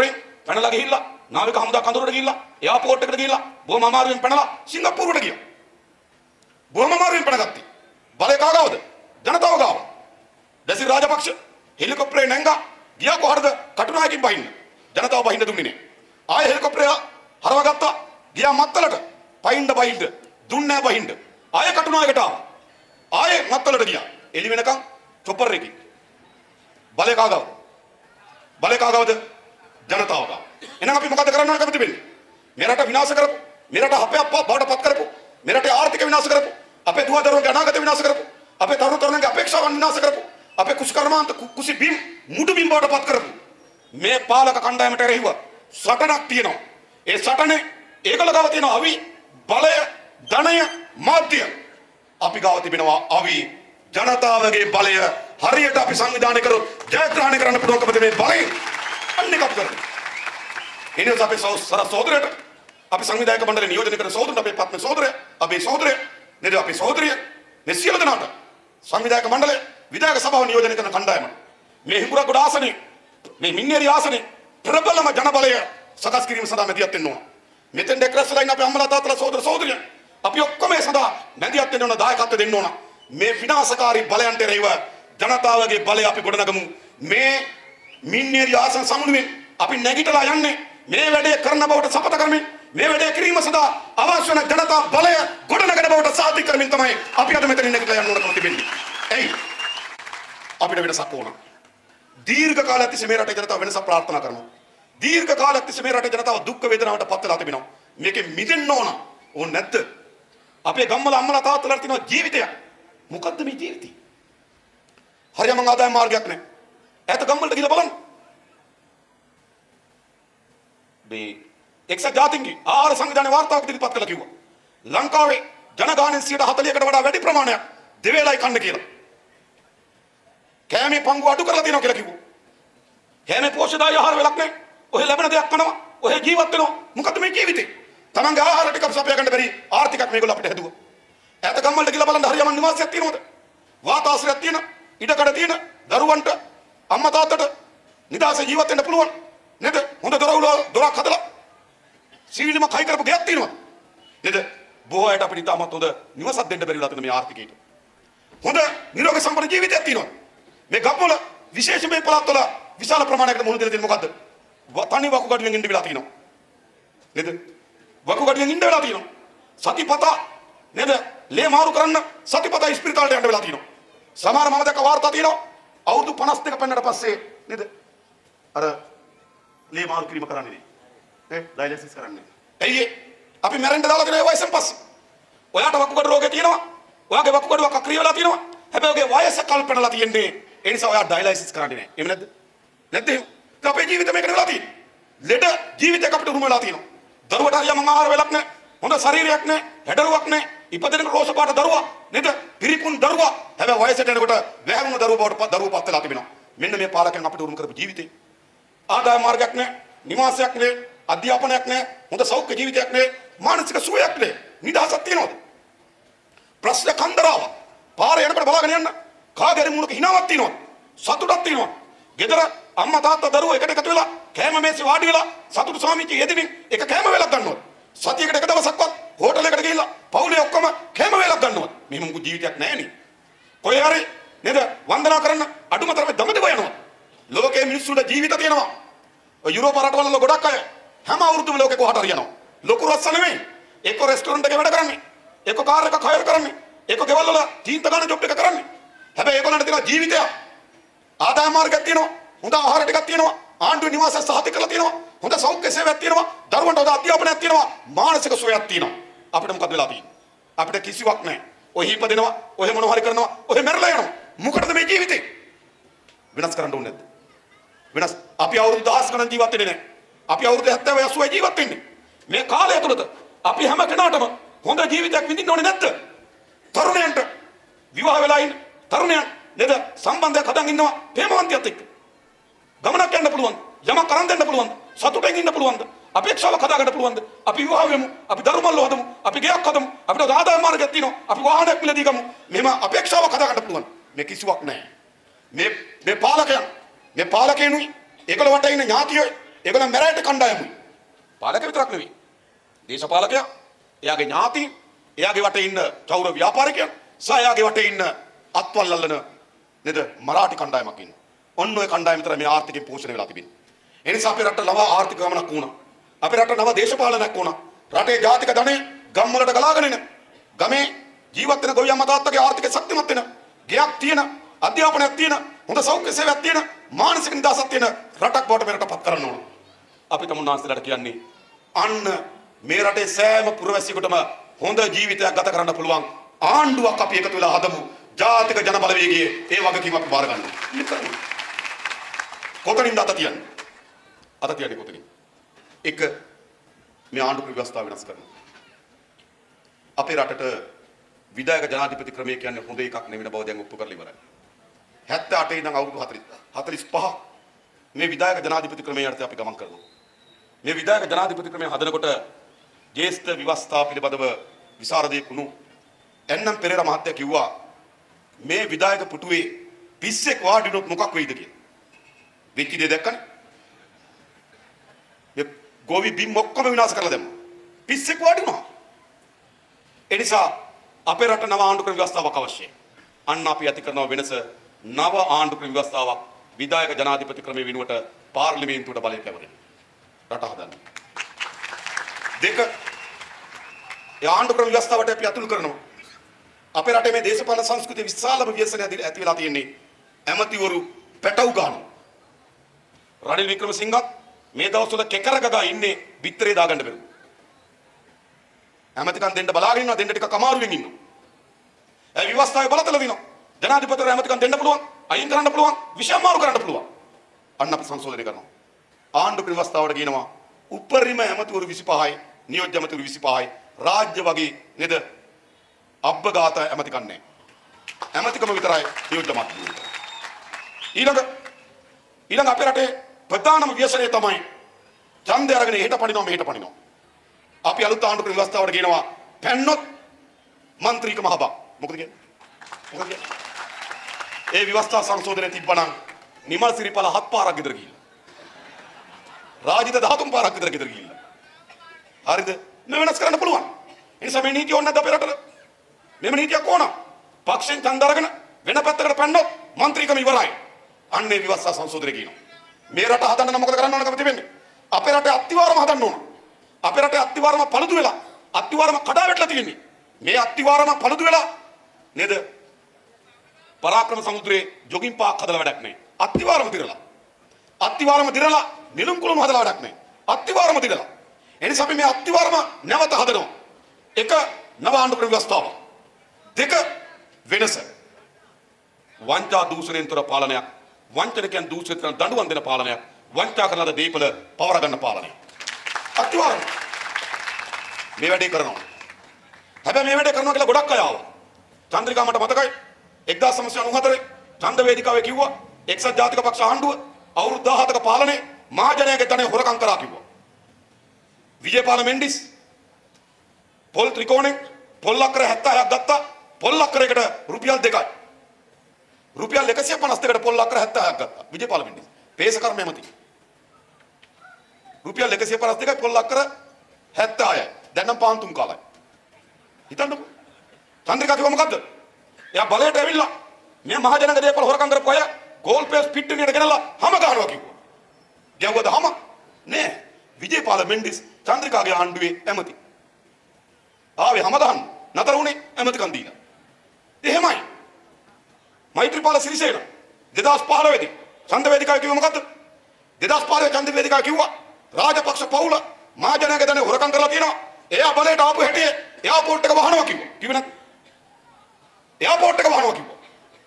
පැනලා ගිහිල්ලා නාවික හමුදා කඳවුරට ගිහිල්ලා එයාපෝට් එකට ගිහිල්ලා බොහොම අමාරුවෙන් පැනලා සිංගප්පූරුවට ගියා. බොහොම අමාරුවෙන් පැනගත්තා. බලය කාගාවද? ජනතාව ගාව. දසිල් රාජපක්ෂ හෙලිකොප්ටරේ නැංගා ගියා කොහරද කටුනායකින් බහින්න. ජනතාව බහින්න දුන්නේ නැහැ. ආයෙ හෙලිකොප්ටරය හරවගත්තා. ගියා මත්තලට බහින්න දුන්නේ නැහැ බහින්න. ආයෙ කටුනායකට ආවා. ආයෙ මත්තලට ගියා. එළි වෙනකන් චොපර් එකකින්. බලය කාගාවද? බලය කාගාවද? ජනතාව ගාව. එහෙනම් අපි මොකද කරන්න ඕන කැමති වෙන්නේ? මේ රට විනාශ කරපු, මේ රට අපේ බවට පත් කරපු, මේ රටේ ආර්ථික විනාශ කරපු, අපේ දුව දරුවන්ගේ අනාගත විනාශ කරපු, අපේ තරුණ තරුණියන්ගේ අපේක්ෂාවන් විනාශ කරපු, අපේ කුෂ්කර්මාන්ත කුසි බිම් මුඩු බිම් බවට පත් කරපු මේ පාලක කණ්ඩායමට එරෙහිව සටනක් තියෙනවා. ඒ සටනේ ඒගොල්ලෝ ගාව තියෙන අවි බලය ධනය මාධ්‍ය අපි ගාව තිබෙනවා අවි ජනතාවගේ බලය හරියට අපි සංවිධානය කරොත් ජයග්‍රහණය කරන්න පුළුවන්කම තියෙන මේ බලය අන්නේ කප් කරගන්න. එනිසා අපේ සහෝදරයට අපි සංවිධායක මණ්ඩලය නියෝජනය කරන සහෝදරට අපේ පත්ම සහෝදරය අපේ සහෝදරය නේද අපේ සහෝදරිය මේ සියලු දෙනාට සංවිධායක මණ්ඩලය විධායක සභාව නියෝජනය කරන කණ්ඩායම මේ හිඟුරක්ගොඩ ආසනේ මේ මින්නේරි ආසනේ ප්‍රබලම ජනබලය සකස් කිරීම සඳහා මැදිහත් වෙන්න ඕන. මෙතෙන් දෙක්රස්ලා ඉන්න අපේ අම්මලා තාත්තලා සහෝදර සහෝදරියන් අපි ඔක්කොම ඒ සඳහා මැදිහත් වෙන්න ඕන දායකත්වය දෙන්න ඕන. මේ විනාශකාරී බලයන්ට එරෙහිව ජනතාවගේ බලය අපි ගොඩනගමු. මේ මින්නේරි ආසන සමුළුවෙන් අපි නැගිටලා යන්නේ මේ වැඩේ කරන බවට සපත කරමින් මේ වැඩේ කිරීම සඳහා අවශ්‍ය වන ජනතා බලය ගොඩනගන බවට සාතික කරමින් තමයි අපි අද මෙතනින් නැගිටලා යන්න ඕන තිබෙන්නේ. එයි අපිට වෙනසක් ඕන. දීර්ඝ කාලයක් තිස්සේ මේ රටේ ජනතාව වෙනසක් ප්‍රාර්ථනා කරනවා. දීර්ඝ කාලයක් තිස්සේ මේ රටේ ජනතාව දුක් වේදනාවට පත් වෙලා තිබෙනවා. මේකෙන් මිදෙන්න ඕන නැද්ද? අපේ ගම්වල අම්මලා තාත්තලා තියෙන ජීවිතයක්. මොකද්ද මේ ජීවිතය? හරියම ආදායම් මාර්ගයක් නැහැ. ඈත ගම්වලට ගිහලා බලන්න. මේ එක්සත් ජාතීන්ගේ ආහාර සංවිධානයේ වාර්තාවක් ඉදිරිපත් කළා කිව්වා. ලංකාවේ ජනගහනයෙන් 40%කට වඩා වැඩි ප්‍රමාණයක් දෙවේලයි කන්න කියලා. කෑමේ පංගු අඩු කරලා තියෙනවා කියලා කිව්වා. කෑමේ පෝෂ්‍යදායී ආහාර වෙලක් නැහැ. ඔය ලැබෙන දෙයක් කනවා. ඔය ජීවත් වෙනවා. මොකද මේ ජීවිතේ? තමන්ගේ ආහාර ටික සපයා ගන්න බැරි ආර්ථිකයක් මේගොල්ලෝ අපිට හැදුවා. ඈත ගම්වලට ගිහලා බලන්න හරියම නිවාසයක් තියෙනවද? වාතාශ්‍රයක් තියෙන, ඉඩකඩ තියෙන, දරුවන්ට අම්මා තාත්තට නිදාසේ ජීවත් වෙන්න පුළුවන්. නේද? හොඳ දොරක් හදලා සීලිම කයි කරපු ගයක් තියෙනවා. නේද? බොහෝ අයට අපිට තාමත් හොඳ නිවසක් දෙන්න බැරි වෙලා තියෙන මේ ආර්ථිකයට. හොඳ නිරෝගී සම්පන්න ජීවිතයක් තියෙනවා. මේ ගම්වල විශේෂ මේ පළාත්වල විශාල ප්‍රමාණයකට මුහුණ දෙලා තියෙන මොකද්ද? තනි වකුගඩුවෙන් ඉන්න වෙලා තියෙනවා. නේද? වකුගඩුවෙන් ඉන්න වෙලා තියෙනවා. සතිපතා නේද? ලේ මාරු කරන්න සතිපතා ඉස්පිරිතාලට යන්න වෙලා තියෙනවා. සමහර මම දැක්ක වාර්තා තියෙනවා. අවුරුදු 52 පෙන්නට පස්සේ නේද? අර ලේ මාරු කිරීම කරන්නේ නේ ඩයලිසිස් කරන්නේ. ඇයි අපි මැරෙන්න දාලා තියෙන වයසෙන් පස්සේ ඔයාට වකුගඩු රෝගය තියෙනවා. ඔයාගේ වකුගඩුවක් අක්‍රිය වෙලා තියෙනවා. හැබැයි ඔගේ වයස කල්පනලා තියෙන්නේ. ඒ නිසා ඔයා ඩයලිසිස් කරන්නේ නැහැ. එහෙම නැද්ද? නැද්ද? ඒක අපේ ජීවිතේ මේකට වෙලා තියෙන්නේ. ලෙඩ ජීවිතයක් අපිට උරුම වෙලා තියෙනවා. දරුවට හරියම ආහාර වෙලක් නැහැ. හොඳ ශරීරයක් නැහැ. හැඩරුවක් නැහැ. ඉපදෙන රෝස පාට දරුවා නේද? පිරිපුන් දරුවා. හැබැයි වයසට එනකොට වැහුණු දරුවා බවට දරුවා පත් වෙලා තිබෙනවා. මෙන්න මේ පාලකයන් අපිට උරුම කරපු ජීවිතේ. ආදාය මාර්ගයක් නැහැ. නිවාසයක් නැහැ. අධ්‍යාපනයක් නැහැ. හොඳ සෞඛ්‍ය ජීවිතයක් නැහැ. මානසික සුවයක් නැහැ. නිදහසක් තියනවද? ප්‍රශ්න කන්දරාව. පාරේ යනකොට බලාගෙන යන්න. කාගේ මුණක හිනාවක් තියනවද? සතුටක් තියනවද? ගෙදර අම්මා තාත්තා දරුවෝ එකට එකතු වෙලා කෑම මේසේ වාඩි වෙලා සතුටු ස්වාමීචි යෙදෙමින් එක කෑම වේලක් ගන්නවද? සතියකට එක දවසක්වත් හෝටලයකට ගිහිල්ලා පවුලේ ඔක්කොම කෑම වේලක් ගන්නවද? මෙහෙම මුකු ජීවිතයක් නැහැ නේ. කොහේ හරි නේද? වන්දනා කරන්න අඩුම තරමේ දමදව යනවා. ලෝකයේ මිනිස්සුන්ට ජීවිත තියෙනවා. යුරෝප රටවල ගොඩක් අය හැම අවුරුද්දම ලෝකේ කොහට හරි යනවා. ලොකු රස්ස නෙමෙයි. එක්ක රෙස්ටොරන්ට් එකේ වැඩ කරන්නේ. එක්ක කාර් එකක් හයර් කරන්නේ. එක්ක ගෙවල් වල තීන්ත ගන්න ජොබ් එක කරන්නේ. හැබැයි ඒගොල්ලන්ට තියෙන ජීවිතය ආදාය මාර්ගයක් තියෙනවා. හොඳ ආහාර ටිකක් තියෙනවා. ආණ්ඩුවේ නිවාස සහතික කරලා තියෙනවා. හොඳ සෞඛ්‍ය සේවයක් තියෙනවා. දරුවන්ට හොඳ අධ්‍යාපනයක් තියෙනවා. මානසික සුවයක් තියෙනවා. අපිට මොකද වෙලා තියෙන්නේ? අපිට කිසිවක් නැහැ. ඔය හිපදෙනවා, ඔය මොන හරි කරනවා, ඔය මැරලා යනවා. මොකටද මේ ජීවිතේ? වෙනස් කරන්න ඕනේ නැද්ද? වෙනස්. අපි අවුරුදු 10 ගණන් ජීවත් වෙන්නේ නැහැ. අපි අවුරුදු 70 80 ජීවත් වෙන්නේ. මේ කාලය තුළත අපි හැම කෙනාටම හොඳ ජීවිතයක් විඳින්න ඕනේ නැද්ද? තරුණයන්ට විවාහ වෙලා ඉන්න තරුණයන් නේද සම්බන්ධයක් හදන් ඉන්නවා ප්‍රේමවන්තියත් එක්ක. ගමනක් යන්න පුළුවන්. යමක් කරන් දෙන්න පුළුවන්. සතුටෙන් ඉන්න පුළුවන්ද? අපේක්ෂාවක් හදාගන්න පුළුවන්ද? අපි විවාහ වෙමු. අපි දරුමල්ලෝ හදමු. අපි ගෙයක් හදමු. අපිට ආදාය මාර්ගයක් තියෙනවා. අපි වාහනයක් මිලදී ගමු. මෙහෙම අපේක්ෂාවක් හදාගන්න පුළුවන්. මේ කිසිවක් නැහැ. මේ පාලකයන් මේ පාලකයනුයි ඒකල වට ඉන්න ඥාතියෝ ඒගොල්ලන් මැරයිට කණ්ඩායමුයි. පාලක විතරක් නෙවෙයි. දේශපාලකයා, එයාගේ ඥාති, එයාගේ වටේ ඉන්න චෞර ව්‍යාපාරිකයන්, සහ එයාගේ වටේ ඉන්න අත්වල් අල්ලන නේද මරාටි කණ්ඩායමක් ඉන්නවා. ඔන්න ඔය කණ්ඩායම විතර මේ ආර්ථිකයෙන් පෝෂණය වෙලා තිබෙන්නේ. ඒ නිසා අපේ රට නව ආර්ථික ගමනක් වුණා. අපේ රට නව දේශපාලනයක් වුණා. රටේ ජාතික ධනෙ ගම් වලට ගලාගෙන එන. ගමේ ජීවත් වෙන ගොවියන් මතාත්තගේ ආර්ථික ශක්තිමත් වෙන. ගෙයක් තියෙන, අධ්‍යාපනයක් තියෙන, හොඳ සෞඛ්‍ය සේවයක් තියෙන, මානසික නිදහසක් තියෙන රටක් බවට මේ රටපත් කරන්න ඕන. අපි තමුන්නාන්සේලාට කියන්නේ අන්න මේ රටේ සෑම පුරවැසියෙකුටම හොඳ ජීවිතයක් ගත කරන්න පුළුවන් ආණ්ඩුවක් අපි එකතු වෙලා හදමු. ජාතික ජන බලවේගයේ ඒ වගකීම අපි බාර ගන්න. කොතනින්ද අත තියන්නේ? අත තියන්නේ කොතනින්? එක මේ ආණ්ඩු ව්‍යවස්ථාව වෙනස් කරනවා. අපේ රටට විධායක ජනාධිපති ක්‍රමය කියන්නේ හොඳ එකක් නෙවෙයි බව දැන් ඔප්පු කරලා ඉවරයි. 78 ඉඳන් අවුරුදු 45 මේ විධායක ජනාධිපති ක්‍රමයේ අර්ථය අපි ගමන් කරනවා. මේ විධායක ජනාධිපති ක්‍රමය හදනකොට ජ්‍යෙෂ්ඨ ව්‍යවස්ථා පිළිබඳව විසරදෙකුණු එන්නම් පෙරේරා මහත්තයා කිව්වා මේ විධායක පුටුවේ පිස්සෙක් වාඩිනොත් මොකක් වෙයිද කියලා. වෙච්ච දේ දැක්කනේ. මේ ගෝවි බිම් ඔක්කොම විනාශ කරලා දැම්මා. පිස්සෙක් වාඩි වුණා. ඒ නිසා අපේ රට නව ආණ්ඩු ක්‍රම ව්‍යවස්ථාවක් අවශ්‍යයි. අන්න අපි ඇති කරන වෙනස නව ආණ්ඩු ක්‍රම ව්‍යවස්ථාවක් විධායක ජනාධිපති ක්‍රමයේ වෙනුවට පාර්ලිමේන්තුවට බලය පැවරෙන රට හදන්න. දෙක ඒ ආණ්ඩු ක්‍රම ව්‍යවස්ථාවට අපි අතුල් කරනවා. අපේ රටේ මේ දේශපාලන සංස්කෘතිය විශාලම ව්‍යසනය ඇති වෙලා තියෙන්නේ ඇමතිවරු පැටවු ගන්නවා. රනිල් වික්‍රමසිංහත් මේ දවස්වල කෙකරගගා ඉන්නේ බිත්තරේ දාගන්න බැරුව. ඇමතිකම් දෙන්න බලාගෙන ඉන්නවා, දෙන්න ටිකක් අමාරුවෙන් ඉන්නවා. ඒ විවස්ථාවේ බලතල දිනවා. ජනාධිපතිවරු ඇමතිකම් දෙන්න පුළුවන්, අයින් කරන්න පුළුවන්, විෂම්මාරු කරන්න පුළුවන්. අන්න අපි සංශෝධනය කරනවා. ආණ්ඩු ව්‍යවස්ථාවට කියනවා උපරිම ඇමතිවරු 25යි, නියෝජ්‍ය ඇමතිවරු 25යි, රාජ්‍ය වගේ නේද? අබ්බගාත ඇමතිකම් නැහැ. ඇමතිකම විතරයි නියෝජ්‍ය මාත්‍රිකය. ඊළඟ අපේ රටේ ප්‍රධානම ව්‍යසනය තමයි ඡන්දය අරගෙන එහෙට පනිනවා මෙහෙට පනිනවා. අපි අලුත් ආණ්ඩු ක්‍රම ව්‍යවස්ථාවට කියනවා පැන්නොත් മന്ത്രിකම හබක්. මොකද කියන්නේ? ඒ ව්‍යවස්ථා සංශෝධනය තිබ්බනම් නිමල් සිරිපල 7 පාරක් ගෙදර ගිහිල්ලා. රාජිත 13 පාරක් ගෙදර ගිහිල්ලා. හරිද? මේ වෙනස් කරන්න පුළුවන්. ඒ නිසා මේ නීතිය ඕනේ නැද්ද අපේ රටට? මෙම නීතියක් ඕන. පක්ෂෙන් ඡන්ද අරගෙන වෙන පැත්තකට පැන්නොත් മന്ത്രിකම ඉවරයි. අන්නේ ව්‍යවස්ථා සංශෝධනය කියනවා. මේ රට හදන්න නම් මොකද කරන්න ඕනකම තිබෙන්නේ? අපේ රටේ අත්තිවාරම හදන්න ඕන. අපේ රටේ අත්තිවාරම පළුදු වෙලා, අත්තිවාරම කඩා වැටලා තියෙන්නේ. මේ අත්තිවාරම පළුදු වෙලා නේද? පරාක්‍රම සමුද්‍රයේ ජොගින් පාක් හදලා වැඩක් නැහැ. අත්තිවාරම දිරලා. අත්තිවාරම දිරලා නිලුම් කුළුම් හදලා වැඩක් නැහැ. අත්තිවාරම දිරලා. එනිසා අපි මේ අත්තිවාරම නැවත හදනවා. එක නව ආණ්ඩු ක්‍රම ව්‍යවස්ථාව. දෙක වෙනස. වංචා දූෂණයෙන් තොර පාලනයක්. වංචනිකයන් දූෂිත කරන දඬුවම් දෙන පාලනයක්. වංචා කරන ලද දීපල පවර ගන්න පාලනයක්. අත්තිවාරම මේ වැඩේ කරනවා. හැබැයි මේ වැඩේ කරනවා කියලා ගොඩක් අය ආවා. චන්ද්‍රිකා මට මතකයි 1994 ඡන්ද වේදිකාවේ කිව්වා එක්සත් ජාතික පක්ෂ ආණ්ඩුව අවුරුදු 17ක පාලනේ මහජනයාගේ ධනෙ හොරකම් කරා කිව්වා. විජේපාල මෙන්ඩිස් පොල් ත්‍රිකෝණෙන් පොල් අක්කර 76ක් ගත්තා. පොල් අක්කරයකට රුපියල් 2යි. රුපියල් 152කට පොල් අක්කර 76ක් ගත්තා. විජේපාල මෙන්ඩිස් පේසකර්ම ඇමති. රුපියල් 152යි පොල් අක්කර 76යි. දැන් නම් පාන්තුම් කාලයි. හිතන්නකෝ. චන්ද්‍රිකා කිව්වා මොකද්ද? එයා බලයට ඇවිල්ලා මේ මහජනක දේපල හොරකම් කරපු අය ගෝල් පේස් පිට්ටනියට ගෙනලා හැම ගන්නවා කිව්වා. ගැව්වද හැම? නෑ. විජේපාල මෙන්ඩිස් චන්ද්‍රිකාගේ ආණ්ඩුවේ ඇමති. ආවේ හැම ගහන්න. නතර වුණේ ඇමතිකම් දීලා. එහෙමයි. මෛත්‍රීපාල සිරිසේන 2015 දී ඡන්ද වේදිකාවේ කිව්ව මොකද්ද? 2015 ඡන්ද වේදිකාවේ කිව්වා රාජපක්ෂ පවුල මහජනක දනේ හොරකම් කරලා තියෙනවා. එයා බලයට ආපු හැටියේ එයාපෝට් එක වහනවා කිව්වා. කිව්වේ නැත්නම් එයාපෝට් එක වහනවා කිව්වා.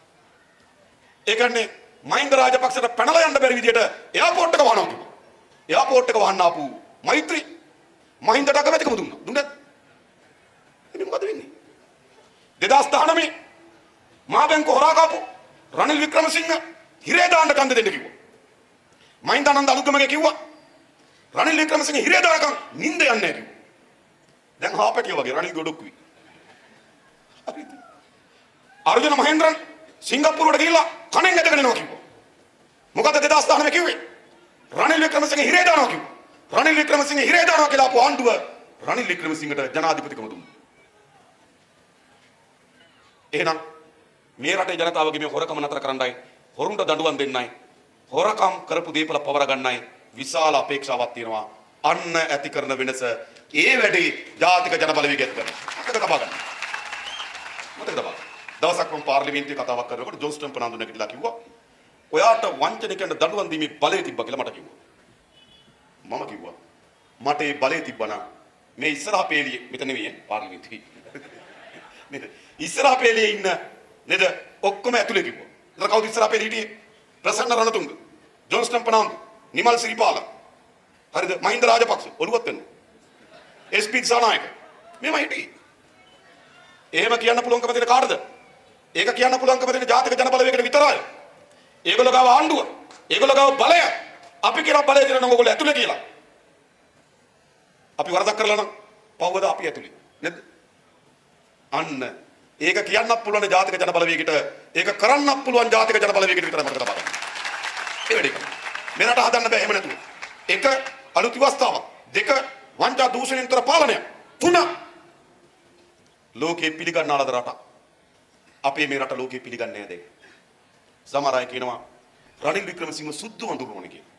ඒ කියන්නේ මහින්ද රාජපක්ෂට පැනලා යන්න බැරි විදියට එයාපෝට් එක වහනවා කිව්වා. එයාපෝට් එක වහන්න ආපු මෛත්‍රී මහින්දට අගමැතිකම දුන්නා. දුන්නේ නැත්නම් ඉතින් මොකද වෙන්නේ? 2019 මහා බැංකුව හොරා කාපු රනිල් වික්‍රමසිංහ හිරේ දාන්න කන්ද දෙන්න කිව්වා. මහින්දානන්ද අලුත්ගමගේ කිව්වා රනිල් වික්‍රමසිංහ හිරේ දානකම් නිින්ද යන්නේ නැහැ කිව්වා. දැන් හාපටිය වගේ රනිල් ගොඩක්කුයි. හරිද? අර්ජුන මහේන්ද්‍රන් සිංගප්පූරුවට ගිහිල්ලා කණෙන් ඇදගෙන එනවා කිව්වා. මොකද 2019 කිව්වේ? රනිල් වික්‍රමසිංහ හිරේ දානවා කිව්වා. රනිල් වික්‍රමසිංහ හිරේ දානවා කියලා අපු ආණ්ඩුව රනිල් වික්‍රමසිංහට ජනාධිපතිකම දුන්නා. එහෙනම් මේ රටේ ජනතාවගේ මේ හොරකම නතර කරන්නයි, හොරුන්ට දඬුවම් දෙන්නයි, හොරකම් කරපු දීපල පවර ගන්නයි විශාල අපේක්ෂාවක් තියෙනවා. අන්න ඇති කරන වෙනස ඒ වැඩි ජාතික ජනබලවේගයත් කරනවා. මතක තබා ගන්න. මතක තබා. දවසක් මම පාර්ලිමේන්තුවේ කතාවක් කරනකොට ජොන්ස්ටන් පනාන්දු නැගිටලා කිව්වා ඔයාට වංචනිකයන්ට දඬුවම් දීමේ බලය තිබ්බා කියලා මට කිව්වා. මම කිව්වා මට ඒ බලය තිබ්බනම් මේ ඉස්සරහ පේලියේ මෙතන නෙවෙයි පාර්ලිමේන්තුවේ. නේද? ඉස්සරහ පේලියේ ඉන්න නේද? ඔක්කොම ඇතුලේ කිව්වා. ඒතර කවුද ඉස්සරහ පේලියේ හිටියේ? ප්‍රසන්න රණතුංග, ජොන්ස්ටන් පනාන්දු, නිමල් සිරිපාල. හරිද? මහින්ද රාජපක්ෂ ඔළුවත් වෙනවා. එස්.පී. දිසානායක. මෙහෙම හිටියේ. එහෙම කියන්න පුළුවන්කම තියෙන කාටද? ඒක කියන්න පුළුවන්කම තියෙන ජාතික ජනබලවේගයට විතරයි. ඒගොල්ලෝ ගාව ආණ්ඩුව, ඒගොල්ලෝ ගාව බලය. අපි කියන බලය දෙන නම් ඕගොල්ලෝ ඇතුලේ කියලා. අපි වරදක් කරලා නම් පවවද අපි ඇතුලේ. නේද? අන්න ඒක කියන්නත් පුළුවන් ජාතික ජනබලවේගයට, ඒක කරන්නත් පුළුවන් ජාතික ජනබලවේගයට විතරයි මතක තබා ගන්න. ඒ වැඩේ කරන්න. මෙරට හදන්න බෑ එහෙම නැතුව. එක අලුත් විවස්ථාවක්. දෙක වංචා දූෂණයෙන්තර පාලනය. තුන ලෝකේ පිළිගන්නාලද රට. අපේ මේ රට ලෝකේ පිළිගන්නේ නැහැ දැන්. සමහර අය කියනවා රනිල් වික්‍රමසිංහ සුද්ධ වඳුරනෝනේ කියලා.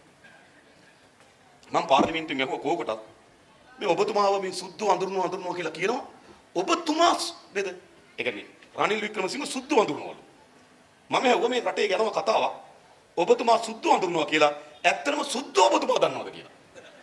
මම පාර්ලිමේන්තුවෙන් අහුව කෝකටත් මේ ඔබතුමාව මේ සුද්ධ වඳුරනවා කියලා කියනවා. ඔබතුමා නේද? ඒ කියන්නේ රනිල් වික්‍රමසිංහ සුද්ධ වඳුරනවලු. මම ඇහුවා මේ රටේ යනවා කතාවක්. ඔබතුමා සුද්ධ වඳුරනවා කියලා ඇත්තටම සුද්ධ ඔබතුමා දන්නවද කියලා.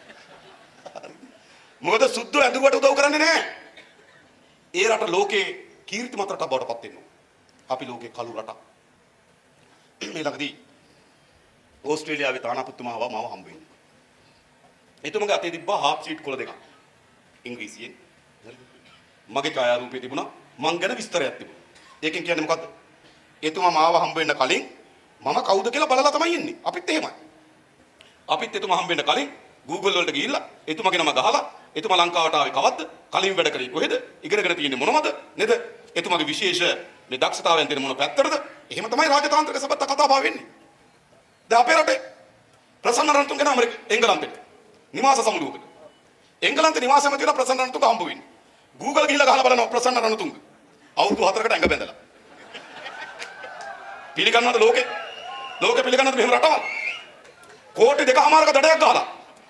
මොකද සුද්ධ ඇඳුවට උදව් කරන්නේ නැහැ. ඒ රට ලෝකේ කීර්තිමත් රටක් බවට පත් වෙනවා. අපි ලෝකේ කළු රටක්. ඊළඟදී ඕස්ට්‍රේලියාවේ තානාපතිතුමාව මාව හම්බ වෙන්නේ. එතුමගේ අතේ තිබ්බා හාෆ් සීට් කොළ දෙකක්. ඉංග්‍රීසියෙන්. මගේ ඡායාරූපේ තිබුණා. මං ගැන විස්තරයක් තිබුණා. ඒකෙන් කියන්නේ මොකද්ද? එතුමා මාව හම්බ වෙන්න කලින් මම කවුද කියලා බලලා තමයි ඉන්නේ. අපිත් එහෙමයි. අපිත් එතුමා හම්බ වෙන්න කලින් Google වලට ගිහිල්ලා එතුමාගේ නම ගහලා එතුමා ලංකාවට ආවේ කවද්ද? කලින් වැඩ කරේ කොහෙද? ඉගෙනගෙන තියෙන්නේ මොනවද? නේද? එතුමාගේ විශේෂ මේ දක්ෂතාවයන් තියෙන මොන පැත්තටද? එහෙම තමයි රාජතාන්ත්‍රික සබත් කතාබහ වෙන්නේ. දැන් අපේ රටේ ප්‍රසන්න රණතුංග නම එංගලන්තෙට නිවාස සමුළුවකට. එංගලන්තේ නිවාසෙම තියලා ප්‍රසන්න රණතුංග හම්බ වෙන්නේ. Google ගිහිල්ලා ගහලා බලනවා ප්‍රසන්න රණතුංග. අවුරුදු 4කට ඇඟ බැඳලා. පිළිගන්නවද ලෝකේ? ලෝකේ පිළිගන්නවද මෙහෙම රටවල්? කෝටි 2.5ක දඩයක් ගහලා.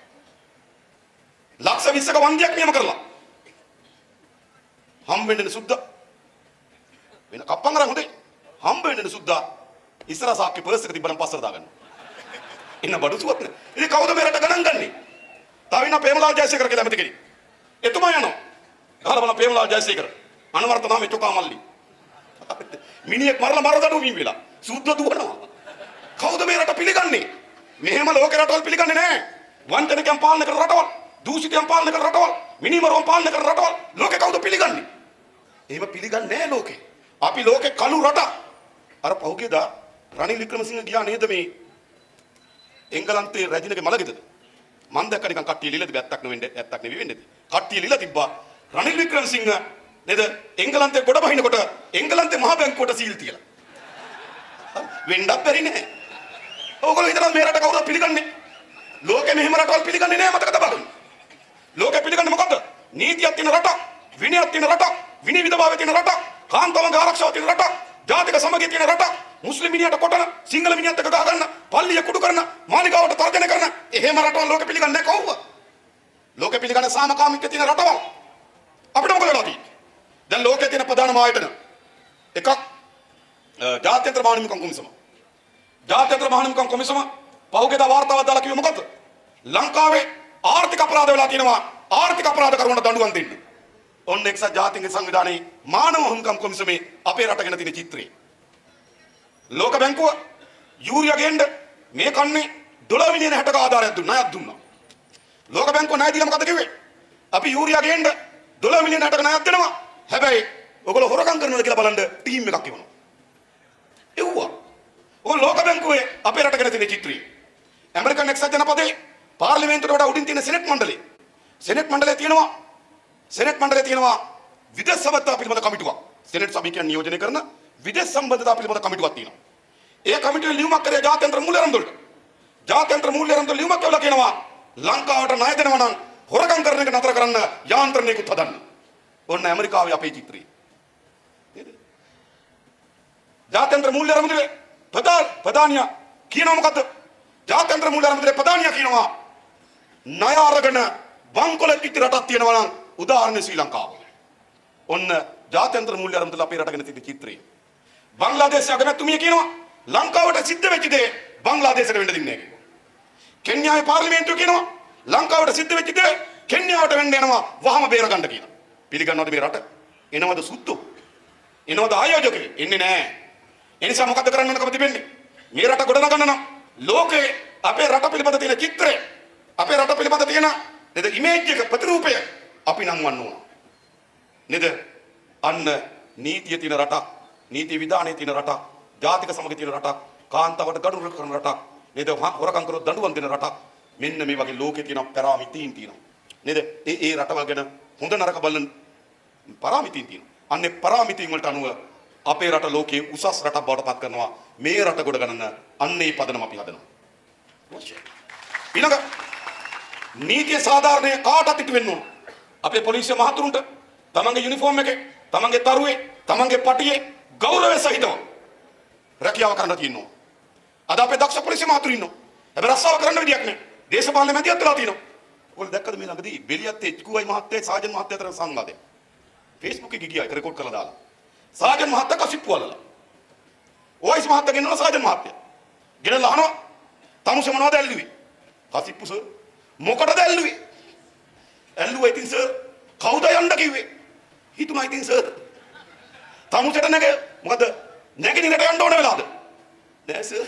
ලක්ෂ 20ක වන්දියක් නියම කරලා. හම්බ වෙන්නේ සුද්දා. වෙන කප්පන් අරන් හොඳේ. හම්බ වෙන්නේ සුද්දා. ඉස්සර සාක්කේ පර්ස් එක තිබ්බනම් පස්සට දාගන්නවා. ඉන්න බඩු සුවත් නේ. ඉතින් කවුද මේ රට ගණන් ගන්නේ? තව ඉන්න ප්‍රේමලාල් ජයසේකර කියලා ඇමති කෙනෙක්. එතුමා යනවා. ගහලා බලන්න ප්‍රේමලාල් ජයසේකර. අනවර්ත නාමේ චොකා මල්ලි. මිනිහෙක් මරලා මරදඩු වීම වෙලා. සුද්ද දුවනවා. කවුද මේ රට පිළිගන්නේ? මෙහෙම ලෝක රටවල් පිළිගන්නේ නැහැ. වංචනිකයන් පාලනය කරන රටවල්, දූෂිතයන් පාලනය කරන රටවල්, මිනිමරුවන් පාලනය කරන රටවල් ලෝකේ කවුද පිළිගන්නේ? එහෙම පිළිගන්නේ නැහැ ලෝකේ. අපි ලෝකේ කළු රට. අර පහුගියදා රනිල් වික්‍රමසිංහ ගියා නේද මේ එංගලන්තේ රැජිනගේ මලගෙදර. මම දැක්ක නිකන් කට්ටිය ලියලා තිබ්බ ඇත්තක් නෙවෙන්නේ ඇත්තක් නෙවෙයි වෙන්නේ. කට්ටිය ලියලා තිබ්බා රනිල් වික්‍රමසිංහ නේද එංගලන්තේ ගොඩ බහිනකොට එංගලන්තේ මහ බැංකුවට සීල් තියලා. වෙන්නත් බැරි නෑ. ඕගොල්ලෝ හිතනවා මේ රට කවුරුත් පිළිගන්නේ. ලෝකෙ මෙහෙම රටවල් පිළිගන්නේ නෑ මතක තබා ගන්න. ලෝකෙ පිළිගන්නේ මොකද්ද? නීතියක් තියෙන රටක්, විනයක් තියෙන රටක්, විනය විධභාවය තියෙන රටක්, කාන්තාවගේ ආරක්ෂාව තියෙන රටක්, ජාතික සමගිය තියෙන රටක්, මුස්ලිම් මිනිහට කොටන, සිංහල මිනිහට ගහ ගන්න, පල්ලිය කුඩු කරන, මාලිගාවට තර්ජනය කරන, එහෙම රටවල් ලෝකෙ පිළිගන්නේ කවුද? ලෝකෙ පිළිගන්නේ සාමකාමීත්වය තියෙන රටවල්. අපිට මොකද වෙලා තියෙන්නේ? දැන් ලෝකයේ තියෙන ප්‍රධානම ආයතන එකක් ජාත්‍යන්තර මානවිකම් කොමිසම. ජාත්‍යන්තර මානවිකම් කොමිසම පහුගියදා වාර්තාවක් දාලා කිව්වේ මොකද්ද? ලංකාවේ ආර්ථික අපරාධ වෙලා තියෙනවා. ආර්ථික අපරාධ කරුවන්ට දඬුවම් දෙන්න. ඔන්න එක්සත් ජාතීන්ගේ සංවිධානයේ මානව හිමිකම් කොමිසමේ අපේ රට ගැන තියෙන චිත්‍රය. ලෝක බැංකුව යූරියා ගේන්න මේ කන්නේ 12 මිලියන 60ක ආධාරයක් දුන්නා. ණයක් දුන්නා. ලෝක බැංකුව ණය දීලා මොකද කිව්වේ? අපි යූරියා ගේන්න 12 මිලියන 60ක ණයක් දෙනවා. හැබැයි ඔයගොල්ලෝ හොරකම් කරනවද කියලා බලන්න ටීම් එකක් එවනවා. එව්වා. ඔය ලෝක බැංකුවේ අපේ රට ගැන තියෙන චිත්‍රය. ඇමරිකන් එක්සත් ජනපදයේ පාර්ලිමේන්තුවට වඩා උඩින් තියෙන සෙනෙට් මණ්ඩලය. සෙනෙට් මණ්ඩලයේ තියෙනවා විදේශ සම්බන්ධතා පිළිබඳ කමිටුවක්. සෙනෙට් සභාව කියන්නේ නියෝජනය කරන විදේශ සම්බන්ධතා පිළිබඳ කමිටුවක් තියෙනවා. ඒ කමිටුවේ ලියුමක් කරේ ජාත්‍යන්තර මූල්‍ය ආරම්භවලට. ජාත්‍යන්තර මූල්‍ය ආරම්භ ලියුමක් කියලා කියනවා ලංකාවට ණය දෙනවා නම් හොරකම් කරන එක නතර කරන්න යාන්ත්‍රණයකුත් හදන්න. ඔන්න ඇමරිකාවේ අපේ චිත්‍රය. නේද? ජාත්‍යන්තර මූල්‍ය ආරම්භයේ ප්‍රධානියා කියනවා මොකද්ද? ජාත්‍යන්තර මූල්‍ය ආරම්භයේ ප්‍රධානියා කියනවා ණය අරගෙන බංකොල පිටි රටක් තියෙනවා නම් උදාහරණය ශ්‍රී ලංකාව. ඔන්න ජාත්‍යන්තර මූල්‍ය ආරම්භයේ අපේ රටගෙන තියෙන චිත්‍රය. බංග්ලාදේශ අගමැතිතුමිය කියනවා ලංකාවට සිද්ධ වෙච්ච දේ බංග්ලාදේශයට වෙන්න දෙන්නේ නැහැ කිව්වා. කෙන්යාවේ පාර්ලිමේන්තුව කියනවා ලංකාවට සිද්ධ වෙච්ච දේ කෙන්යාවට වෙන්න යනවා වහම බේර ගන්න කියලා. පිළිගන්නවද මේ රට? එනවද සුත්තු? එනවද ආයෝජකෙ? එන්නේ නැහැ. ඒ නිසා මොකද කරන්න ඕන කම තිබෙන්නේ? මේ රට ගොඩනගන්න නම් ලෝකේ අපේ රට පිළිබඳ තියෙන චිත්‍රය, අපේ රට පිළිබඳ තියෙන නේද ඉමේජ් එක ප්‍රතිරූපය අපි නම් වන්න ඕන. නේද? අන්න නීතිය තියෙන රටක්, නීති විධානයේ තියෙන රටක්, ජාතික සමගිය තියෙන රටක්, කාන්තාවට ගනුදෙනු කරන රටක්, නේද? හොරකම් කරොත් දඬුවම් දෙන රටක්. මෙන්න මේ වගේ ලෝකේ තියෙන පැරාමිතීන් තියෙනවා. නේද? ඒ රටවල් ගැන හොඳ නරක බලන පරාමිතීන් තියෙනවා. අන්නේ පරාමිතීන් වලට අනුව අපේ රට ලෝකයේ උසස් රටක් බවට පත් කරනවා. මේ රට ගොඩ ගන්න අන්නේ පදනම අපි හදනවා. ඊළඟ නීතිය සාධාරණය කාටත් ඉටු වෙන්න ඕන. අපේ පොලිසිය මහතුරුන්ට තමන්ගේ යුනිෆෝම් එකේ, තමන්ගේ තරුවේ, තමන්ගේ පටියේ ගෞරවය සහිතව රැකියාව කරන්න තියෙනවා. අද අපේ දක්ෂ පොලිසිය මහතුරු ඉන්නවා. හැබැයි රස්සාව කරන්න විදියක් නැහැ. දේශපාලන මැදිහත් වෙලා තියෙනවා. ඔයාලා දැක්කද මේ ළඟදී බෙලියත් එච්කුවයි මහත්තයයි සාජන් මහත්තයා අතර සංවාදය. Facebook එකේ ගියා ඒක රෙකෝඩ් කරලා දාලා. සාජන් මහත්තයා කසිප්පු වලලා. ඔයිස් මහත්තයා ගෙනනවා සාජන් මහත්තයා. ගෙනලා අහනවා තමුසේ මොනවද ඇල්ලුවේ? කසිප්පු සර්. මොකටද ඇල්ලුවේ? ඇල්ලුවා ඉතින් සර්. කවුද යන්න කිව්වේ? හිතුණා ඉතින් සර්. තමුසේට නැග මොකද නැගිනිනට යන්න ඕන වෙලාද? නෑ සර්.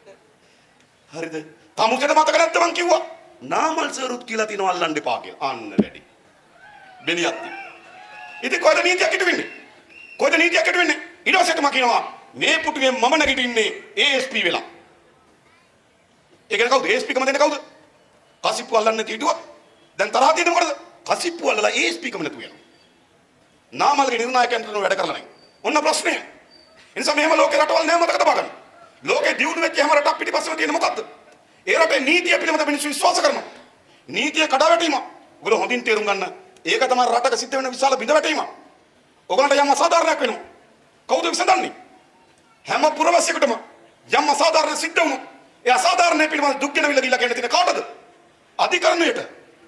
හරිද? තමුසේට මතක නැත්නම් මං කිව්වා නාමල් සරුත් කියලා තියනවා අල්ලන්න එපා කියලා. අන්න වැඩි. බෙලියත්. ඉතින් කොහෙද නීතියක් ඉටු වෙන්නේ? කොහෙද නීතියක් ඉටු වෙන්නේ? ඊට පස්සේ තමයි කියනවා මේ පුටුවේ මම නැගිටින්නේ ASP වෙලා. ඒක කවුද? ASP කම දෙන්නේ කවුද? කසිප්පු අල්ලන්න තියුවා. දැන් තරහ තියෙන්නේ මොකටද? කසිප්පු අල්ලලා ASP කම නැතු වෙනවා. නාමල්ගේ නිර්ණායකයන්ට වැඩ කරලා නැහැ. ඔන්න ප්‍රශ්නේ. ඒ නිසා මෙහෙම ලෝකේ රටවල් නෑ මතක තබා ගන්න. ලෝකේ දියුණු වෙච්ච හැම රටක් පිටිපස්සම තියෙන මොකද්ද? ඒ රටේ නීතිය පිළිබඳ මිනිස්සු විශ්වාස කරනවා. නීතිය කඩාවැටීම. ඔයගොල්ලෝ හොඳින් තේරුම් ගන්න. ඒක තමයි රටක සිද්ධ වෙන විශාල බිඳවැටීම. ඔයගොල්ලන්ට යම් අසාධාරණයක් වෙනවා. කවුද විසඳන්නේ? හැම පුරවැසියෙකුටම යම් අසාධාරණ සිද්ධ වුණොත් ඒ අසාධාරණ පිළිබඳ දුක් ගැන විලගිලා කියන තියෙන කාටද? අධිකරණයට.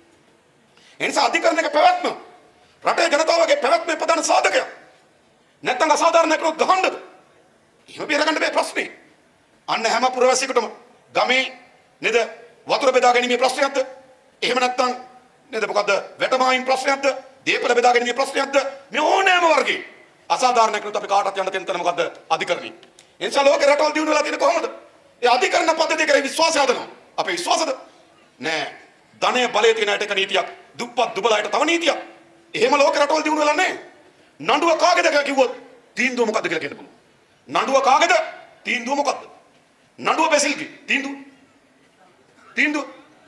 ඒ නිසා අධිකරණයක පැවැත්ම රටේ ජනතාවගේ පැවැත්මේ ප්‍රධාන සාධකයක්. නැත්නම් අසාධාරණයක් වුණොත් ගහන්නද? එහෙම බේරගන්න බෑ ප්‍රශ්නේ. අන්න හැම පුරවැසියෙකුටම ගමේ නේද වතුර බෙදා ගැනීමේ ප්‍රශ්නයක්ද? එහෙම නැත්නම් නේද මොකද්ද වැටමායින් ප්‍රශ්නයක්ද? දීපල බෙදා ගැනීමේ ප්‍රශ්නයක්ද? මේ ඕනෑම වර්ගයේ අසාධාරණයක් වුණොත් අපි කාටවත් යන්න දෙන්න මොකද්ද? අධිකරණي. ඒ නිසා ලෝකේ රටවල් දියුණු වෙලා තියෙන්නේ කොහොමද? ඒ අධිකරණ පද්ධතිය කරේ විශ්වාසය හදනවා. අපේ විශ්වාසද? නෑ. ධනය බලය තියෙන අයට එක නීතියක්, දුප්පත් දුබලයට තව නීතියක්. එහෙම ලෝකේ රටවල් දියුණු වෙලා නැහැ. නඩුව කාගේද කියලා කිව්වොත් තීන්දුව මොකද්ද කියලා කියන්න පුළුවන්. නඩුව කාගේද? තීන්දුව මොකද්ද? නඩුව බැසිල්ගේ තීන්දුව. තීන්දුව.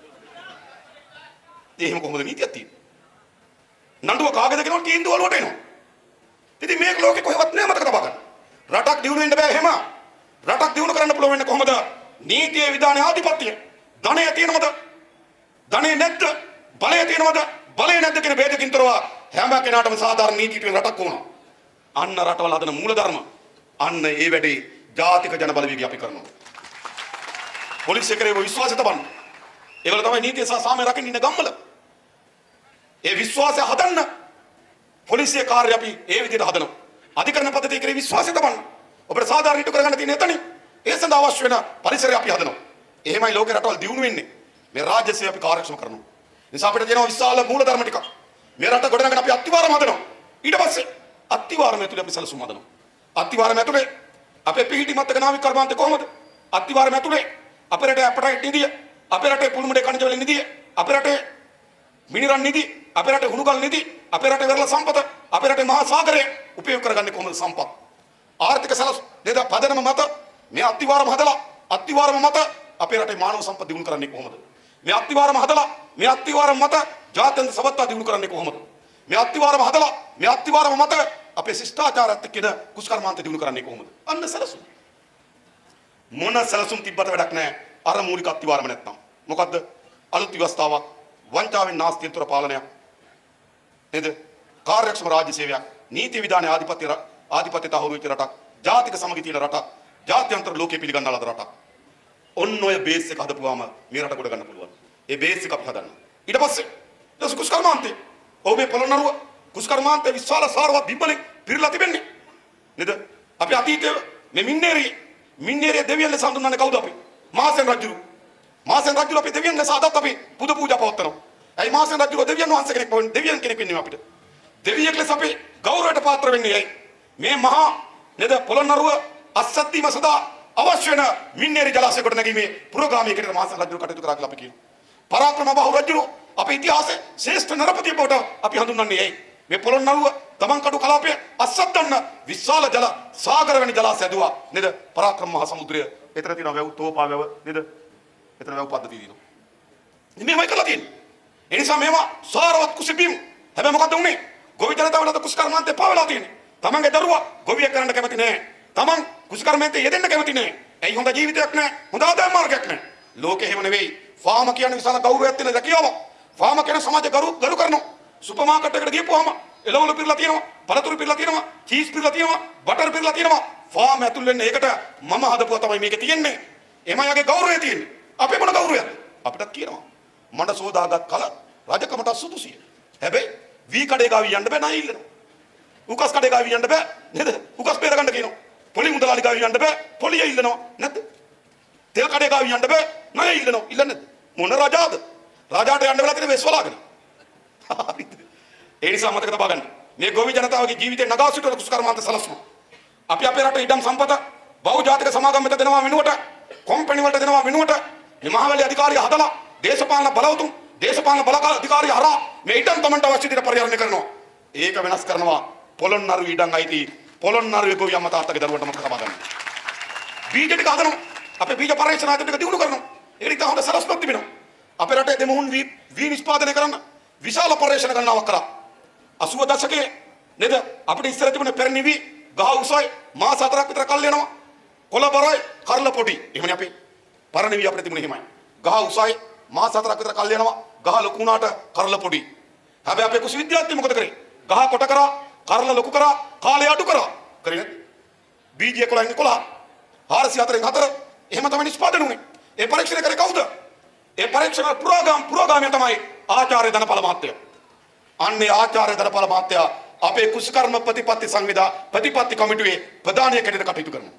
එහෙම කොහොමද නීතියක් තියෙන්නේ? නඩුව කාගේද කියනවා තීන්දුව වලට එනවා. ඉතින් මේක ලෝකේ කොහෙවත් නෑ මතක තබා ගන්න. රටක් දියුණු වෙන්න බෑ එහෙම. රටක් දියුණු කරන්න පුළුවන් වෙන්නේ කොහොමද? නීතියේ විධානයේ ආධිපත්‍යය. ධනය තියෙනවද? ධනෙ නැද්ද? බලය තියෙනවද? බලය නැද්ද කියන ભેදකින් තොරව හැම කෙනාටම සාධාරණ නීතියක් වෙන රටක් ඕන. අන්න රටවල හදන මූලධර්ම. අන්න ඒ වැඩේ ජාතික ජන බලවේගය අපි කරනවා. පොලිසිය කරේ විශ්වාසය තබන්න. ඒගොල්ලෝ තමයි නීතිය සහ සාමය රකින්න ඉන්න ගම්වල. ඒ විශ්වාසය හදන්න පොලිසිය කාර්ය අපි ඒ විදිහට හදනවා. අධිකරණ පද්ධතිය කරේ විශ්වාසය තබන්න. ඔබට සාධාරණ ඉටු කරගන්න තියෙන එතනින් ඒ සඳහා අවශ්‍ය වෙන පරිසරය අපි හදනවා. එහෙමයි ලෝකේ රටවල් දියුණු වෙන්නේ. මේ රාජ්‍ය සේවය අපි කාර්යක්ෂම කරනවා. නිසා අපිට තියෙනවා විශාල මූලධර්ම ටිකක්. මේ රට ගොඩනගන අපි අත්තිවාරම හදනවා. ඊට පස්සේ අත්තිවාරම ඇතුලේ අපි සැලසුම් හදනවා. අත්තිවාරම ඇතුලේ අපේ පිහිටි මතක නාවික කර්මාන්තේ කොහොමද? අත්තිවාරම ඇතුලේ අපේ රටේ අපරායිට් නිදිය, අපේ රටේ පුල්මුඩේ කණජ වල නිදිය, අපේ රටේ මිනිරන් නිදි, අපේ රටේ හුණුගල් නිදි, අපේ රටේ වෙරළ සම්පත, අපේ රටේ මහා සාගරය උපයෝග කරගන්නේ කොහොමද සම්පත්? ආර්ථික සැලසුම් නේද පදනම මත මේ අත්තිවාරම හදලා අත්තිවාරම මත අපේ රටේ මානව සම්පත් දියුණු කරන්නේ කොහොමද? මේ අත්තිවාරම හදලා මේ අත්තිවාරම මත ජාත්‍යන්තර සබත්තා දියුණු කරන්නේ කොහොමද? මේ අත්තිවාරම හදලා මේ අත්තිවාරම මත අපේ ශිෂ්ටාචාරයත් එක්කන කුස්කර්මාන්ත දියුණු කරන්නේ කොහොමද? අන්න සැලසුම්. මොන සැලසුම් තිබ්බට වැඩක් නැහැ. අර මූලික අත්විවරම නැත්නම්. මොකද්ද? අලුත් ව්‍යවස්ථාවක්, වංචාවෙන් නාස්තියතර පාලනයක්. නේද? කාර්යක්ෂම රාජ්‍ය සේවයක්, නීති විධාන ආධිපත්‍ය තහවුරු වෙච්ච රටක්, ජාතික සමගිය තියෙන රටක්, ජාත්‍යන්තර ලෝකයේ පිළිගන්නා ලද රටක්. ඔන්න ඔය බේස් එක හදපුවාම මේ රට ගොඩ ගන්න පුළුවන්. ඒ බේස් එක අපි හදන්න. ඊට පස්සේ දස කුස්කර්මාන්තේ ඔබේ පොළොන්නරුව කුස්කර්මාන්තේ විශාල සාරවත් බිම්බලෙන් පිරලා තිබෙන්නේ. නේද? අපි අතීතයේ මේ මින්නේරිය දෙවියන් ලෙස හඳුන්වන්නේ කවුද අපි? මහසෙන් රජු. මහසෙන් රජු අපි දෙවියන් ලෙස අදත් අපි පුද පූජා පවත්වනවා. ඇයි මහසෙන් රජු දෙවියන් වහන්සේ කෙනෙක් වුණේ? දෙවියන් කෙනෙක් වෙන්නේ අපිට. දෙවියෙක් ලෙස අපි ගෞරවයට පාත්‍ර වෙන්නේ ඇයි? මේ මහා නේද පොළොන්නරුව අස්සද්දීම සදා අවශ්‍ය වෙන මින්නේරිය ජලාශය කොට නැගීමේ පුරෝගාමීකරණ මහසෙන් රජු කටයුතු කරා කියලා අපි කියනවා. පරාක්‍රම බහු රජු අපේ ඉතිහාසයේ ශ්‍රේෂ්ඨ නරපතිය බවට අපි හඳුන්වන්නේ ඇයි? මේ පොළොන්නරුව තමන්කඩු කලාපයේ අස්සද්දන්න විශාල ජල සාගර වැනි ජලාශය ඇදුවා නේද? පරාක්‍රම මහ සමුද්‍රය එතන තියෙන වැව් තෝපා වැව නේද? එතන වැව් පද්ධතිය තියෙනවා. මේවයි කරලා තියෙන්නේ. ඒ නිසා මේවා සාරවත් කුසිපීම්. හැබැයි මොකද උනේ? ගොවි ජනතාවට කුස්කර්මාන්තේ පාවලා තියෙන්නේ. තමන්ගේ දරුවා ගොවියෙක් කරන්න කැමති නැහැ. තමන් කුස්කර්මාන්තේ යෙදෙන්න කැමති නැහැ. ඇයි හොඳ ජීවිතයක් නැහැ. හොඳ ආදායම් මාර්ගයක් නැහැ. ලෝකෙ එහෙම නෙවෙයි. ෆාම කියන්නේ විශාල ගෞරවයක් තියෙන රැකියාව. ෆාම කියන සමාජ ගරු කරනවා. සුපර් මාකට් එකට ගියපුවාම එළවලු පිරලා තියෙනවා, පළතුරු පිරලා තියෙනවා, චීස් පිරලා තියෙනවා, බටර් පිරලා තියෙනවා. ෆාම් ඇතුල් වෙන්න ඒකට මම හදපුවා තමයි මේකේ තියෙන්නේ. එමයගේ ගෞරවය තියෙන්නේ. අපේ මොන ගෞරවයක්ද? අපිටත් කියනවා. මඩ සෝදාගත් කල රජකමට සුදුසිය. හැබැයි වී කඩේ ගාවි යන්න බෑ නයි ඉල්ලනවා. උකස් කඩේ ගාවි යන්න බෑ නේද? උකස් බේර ගන්න කියනවා. පොලි මුදලාලි ගාවි යන්න බෑ පොලිය ඉල්ලනවා නැද්ද? තෙල් කඩේ ගාවි යන්න බෑ නයි ඉල්ලනවා. ඉල්ලන්නේ මොන රජාද? රජාට යන්න වෙලා තියෙන වෙස්වලාගෙන. හරිද? ඒ නිසා මතක තබා ගන්න. මේ ගොවි ජනතාවගේ ජීවිතේ නගා සිටුන කුස්කර්මාන්ත සලස්ම. අපි අපේ රටේ ඉඩම් සම්පත බහුජාතික සමාගම් වෙත දෙනවා වෙනුවට, කොම්පැනි වලට දෙනවා වෙනුවට මේ මහවැලි අධිකාරිය හදලා දේශපාලන බලවතුන්, දේශපාලන බලකාර අධිකාරිය හරහා මේ ඉඩම් තමන්ට අවශ්‍ය විදිහට පරිහරණය කරනවා. ඒක වෙනස් කරනවා පොළොන්නරු ඉඩම් අයිති පොළොන්නරුවේ ගොවි අම්මා තාත්තගේ දරුවන්ට මතක තබා ගන්න. බීජ ටික හදනවා. අපේ බීජ පරීක්ෂණ ආයතන ටික දිනු කරනවා. ඒක ඉතින් හොඳ සලස්මක් තිබෙනවා. අපේ රටේ දෙමුහුන් වී නිෂ්පාදනය කරන්න විශාල පරීක්ෂණ ගණනාවක් කරා. 80 දශකයේ නේද අපිට ඉස්සර තිබුණ පෙරනිවි ගහ උසයි මාස 4ක් විතර කල් යනවා. කොළ බරයි කරල පොඩි. එහෙමනේ අපේ පරණිවි අපිට තිබුණේ එහෙමයි. ගහ උසයි මාස 4ක් විතර කල් යනවා. ගහ ලොකු වුණාට කරල පොඩි. හැබැයි අපේ කුසි විද්‍යාඥයෝ මොකද කරේ? ගහ කොට කරා, කරල ලොකු කරා, කාලය අඩු කරා. කරේ නේද? බීජය 11න් 11 404න් 4 එහෙම තමයි නිෂ්පාදනය වුණේ. ඒ පරීක්ෂණ කරේ කවුද? ඒ පරීක්ෂණ පුරෝගාමී තමයි ආචාර්ය ධනපාල මහත්තයා. අන්නේ ආචාර්ය ධනපාල මහත්තයා අපේ කුස්කර්ම ප්‍රතිපත්ති සංවිධා ප්‍රතිපත්ති කමිටුවේ ප්‍රධානියෙක් හැටියට කටයුතු කරනවා.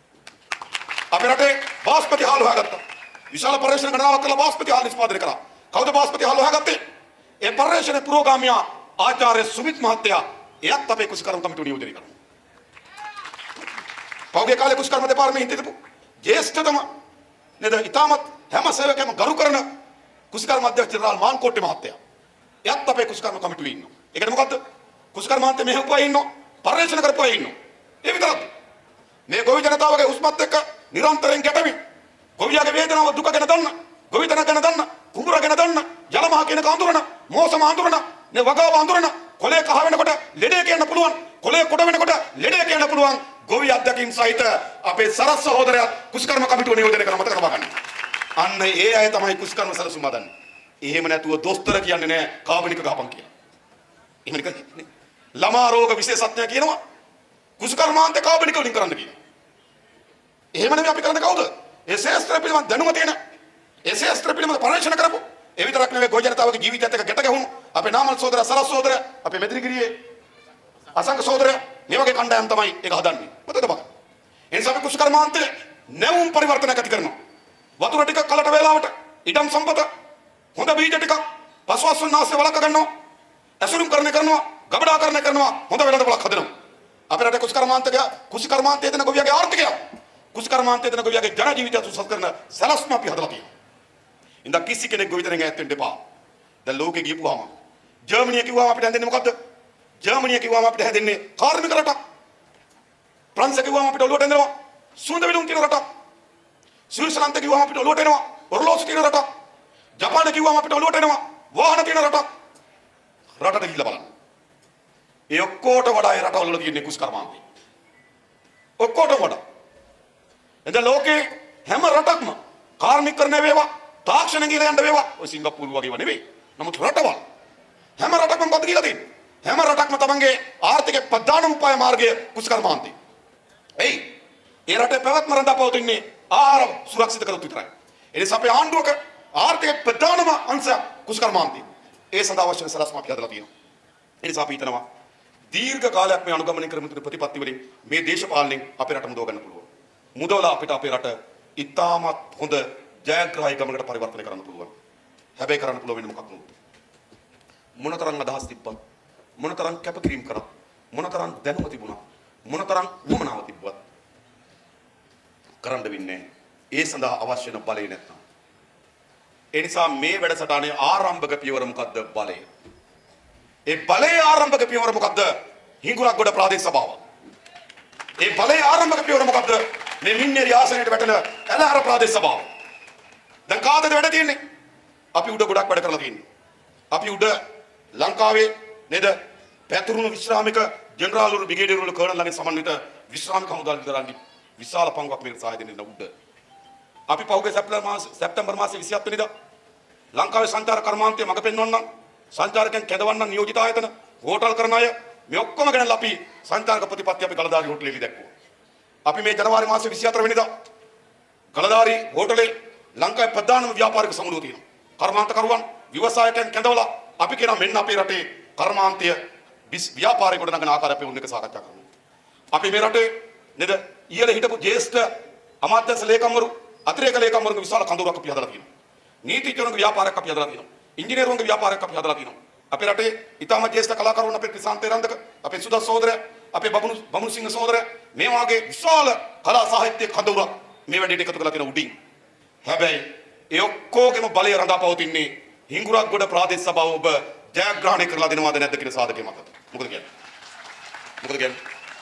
අපේ රටේ බාස්පති හාල් හොයාගත්තා. විශාල පරීක්ෂණ ගණනාවක් කළා බාස්පති හාල් නිෂ්පාදනය කරා. කවුද බාස්පති හාල් හොයාගත්තේ? ඒ පරීක්ෂණ පුරෝගාමී ආචාර්ය සුමිත් මහත්තයා එයත් අපේ කුස්කර්ම කමිටුව නියෝජනය කරනවා. පෞගේ කාලේ කුස්කර්ම දෙපාර්තමේන්තේ හිටපු ජ්‍යෙෂ්ඨතම නේද ඉතාමත් හැම සේවකයම ගරු කරන කුස්කර්ම අධ්‍යක්ෂ ජනරාල් මාන්කෝට්ටේ මහත්තයා එයත් අපේ කුස්කර්ම කමිටුවේ ඉන්නවා. ඒකට මොකද්ද? කුස්කර්මාන්තේ මෙහෙවපුවා ඉන්නවා, පරිශන කරපුවා ඉන්නවා. ඒ විතරක්. මේ ගොවි ජනතාවගේ හුස්මත් එක්ක නිරන්තරයෙන් ගැටෙමින් ගොවියාගේ වේදනාව දුක ගැන දන්න, ගොවිතැන ගැන දන්න, කුඹුර ගැන දන්න, ජලමහා කියන කඳුරන, මෝසම අඳුරන, නේ වගාව අඳුරන, කොලේ කහ වෙනකොට ලෙඩේ කියන්න පුළුවන්, කොලේ කොට වෙනකොට ලෙඩේ කියන්න පුළුවන් ගොවි අධ්‍යක්ෂින් සහිත අපේ සරස් සහෝදරයා කුස්කර්ම කමිටුව නියෝජනය කරන මතක තබා ගන්න. අන්න ඒ අය තමයි කුස්කර්ම සැලසුම් හදන්නේ. එහෙම නැතුව දොස්තර කියන්නේ නැහැ කාබනික ගහපන් කියලා. එහෙම නේ. ළමා රෝග විශේෂඥයා කියනවා කුස්කර්මාන්තේ කාබනික වලින් කරන්න කියලා. එහෙම නෙවෙයි අපි කරන්නේ කවුද? ඒ ශාස්ත්‍ර පිළිබඳ දැනුම තියෙන. ඒ ශාස්ත්‍ර පිළිබඳ පරීක්ෂණ කරපො. ඒ විතරක් නෙවෙයි ගොවි ජනතාවගේ ජීවිතයත් එක්ක ගැට ගැහුණු අපේ නාමල් සහෝදරයා, සරස් සහෝදරයා, අපේ මෙදිරිගිරියේ අසංක සහෝදරයා මේ වගේ කණ්ඩායම් තමයි ඒක හදන්නේ. මතකද බං? ඒ නිසා අපි කුස්කර්මාන්තේ නැවුම් පරිවර්තනයක් ඇති කරනවා. වතුර ටික කලට වේලාවට ඉඩම් සම්පත හොඳ බීජ ටික පසුවස්වන්න ආශ්‍රය වලක ගන්නවා. ඇසුරුම් කරනවා, ගබඩාකරණය කරනවා, හොඳ වෙළඳ පොලක් හදනවා. අපේ රටේ කුස්කර්මාන්තයේ දෙන ගොවියාගේ ආර්ථිකය, කුස්කර්මාන්තයේ දෙන ගොවියාගේ ජන ජීවිතය සුසත් කරන සලස්ම අපි හදලා තියෙනවා. ඉතින් කිසි කෙනෙක් ගොවිතැනෙන් ඈත් වෙන්න එපා. දැන් ලෝකෙ ගිහුවාම ජර්මනිය කිව්වම අපිට හැදෙන්නේ මොකද්ද? ජර්මනිය කිව්වම අපිට හැදෙන්නේ කාර්මික රටක්. ප්‍රංශ කිව්වම අපිට ඔලුවට එනවා සුවඳ විලුම් තියෙන රටක්. ස්විට්සර්ලන්ත කිව්වම අපිට ඔලුවට එනවා ඔරලෝසු තියෙන රටක්. ජපාන කිව්වම අපිට ඔලුවට එනවා වාහන තියෙන රටක්. රටට ගිහිල්ලා බලන්න. ඒ ඔක්කොට වඩා ඒ රටවල තියෙන කුස්කර්මාන්තය. ඔක්කොට වඩා. එද ලෝකේ හැම රටක්ම කාර්මිකකරණය වේවා, තාක්ෂණ ගිල යන්න වේවා. ඔය සිංගප්පූරු වගේව නෙවෙයි. නමුත් රටවල් හැම රටකම මොකද කියලා තියෙන්නේ? හැම රටක්ම තමන්ගේ ආර්ථික ප්‍රධානම උපාය මාර්ගය කුසකර්මාන්තය. එයි ඒ රටේ පැවැත්ම රඳාපවතින්නේ ආහාර සුරක්ෂිත කරොත් විතරයි. ඒ නිසා අපේ ආණ්ඩුවක ආර්ථික ප්‍රධානම අංශය කුසකර්මාන්තය. ඒ සඳහා අවශ්‍ය සලස්ම අපි හදලා තියෙනවා. ඒ නිසා අපි හිතනවා දීර්ඝ කාලයක් මේ අනුගමනය කරමින් තිබෙන ප්‍රතිපත්ති වලින් මේ දේශපාලනයෙන් අපේ රට මුදව ගන්න පුළුවන්. මුදවලා අපිට අපේ රට ඉතාමත් හොඳ ජයග්‍රාහී ගමනකට පරිවර්තනය කරන්න පුළුවන්. හැබැයි කරන්න පුළුවන් වෙන්නේ මොකක්ද? මොනතරම් අදහස් තිබ්බත්, මොනතරම් කැපකිරීම කරත්, මොනතරම් දැනුම තිබුණා, මොනතරම් වමනාව තිබ්බත් කරන්න වෙන්නේ ඒ සඳහා අවශ්‍ය වෙන බලය නැත්නම්. ඒ නිසා මේ වැඩසටහනේ ආරම්භක පියවර මොකද්ද? බලය. ඒ බලයේ ආරම්භක පියවර මොකද්ද? හිඟුරක්ගොඩ ප්‍රාදේශ සභාව. ඒ බලයේ ආරම්භක පියවර මොකද්ද? මේ මින්නේරි ආසනයට වැටෙන ඇලහර ප්‍රාදේශ සභාව. දැන් කාටද වැඩ තියෙන්නේ? අපි උඩ ගොඩක් වැඩ කරලා තියෙන්නේ. අපි උඩ ලංකාවේ නේද? පැතුරුණු විශ්‍රාමික ජෙනරාල්වරු බ්‍රිගේඩියර්වරු කර්නල්ලාගෙන් සමන්විත විශ්‍රාමික හමුදා නිලධාරීන් විශාල පංගුවක් මේකට සහාය දෙන්න උඩ. අපි පහුගිය සැප්තැම්බර් මාසේ 27 වෙනිදා ලංකාවේ සංචාරක කර්මාන්තය මඟ පෙන්වන්න සංචාරකයන් කැඳවන්න නියෝජිත ආයතන හෝටල් කරන අය මේ ඔක්කොම ගැනලා අපි සංචාරක ප්‍රතිපත්ති අපි ගලදාරි හෝටලෙලි දැක්වුවා. අපි මේ ජනවාරි මාසේ 24 වෙනිදා ගලදාරි හෝටලේ ලංකාවේ ප්‍රධානම ව්‍යාපාරික සමුළුව තියෙනවා. කර්මාන්තකරුවන් ව්‍යවසායකයන් කැඳවලා අපි කියන මෙන්න අපේ රටේ කර්මාන්තය ව්‍යාපාරය කොට නගන ආකාරය අපි උන්වක සාකච්ඡා කරනවා. අපි මේ රටේ නේද ඉහළ හිටපු ජ්‍යෙෂ්ඨ අමාත්‍යංශ ලේකම්වරු අතිරේක ලේකම්වරුන්ගේ විශාල කඳවුරක් අපි හදලා තියෙනවා. නීතිඥවරුන්ගේ ව්‍යාපාරයක් අපි හදලා තියෙනවා. ඉංජිනේරුවන්ගේ ව්‍යාපාරයක් අපි හදලා තියෙනවා. අපේ රටේ ඉතාම ජ්‍යෙෂ්ඨ කලාකරුවන් අපේ ක්‍රිසාන්ත රන්දක, අපේ සුදස් සහෝදරයා, අපේ බමුණු සිංහ සහෝදරයා මේ වාගේ විශාල කලා සාහිත්‍ය කඳවුරක් මේ වැඩේට එකතු කරලා තියෙන උඩින්. හැබැයි ඒ ඔක්කොගේම බලය රඳාපවතින්නේ හිඟුරක්ගොඩ ප්‍රාදේශ සභාව ඔබ ජයග්‍රහණය කරලා දෙනවද නැද්ද කියන සාධකය මත. මොකද කියන්නේ? මොකද කියන්නේ?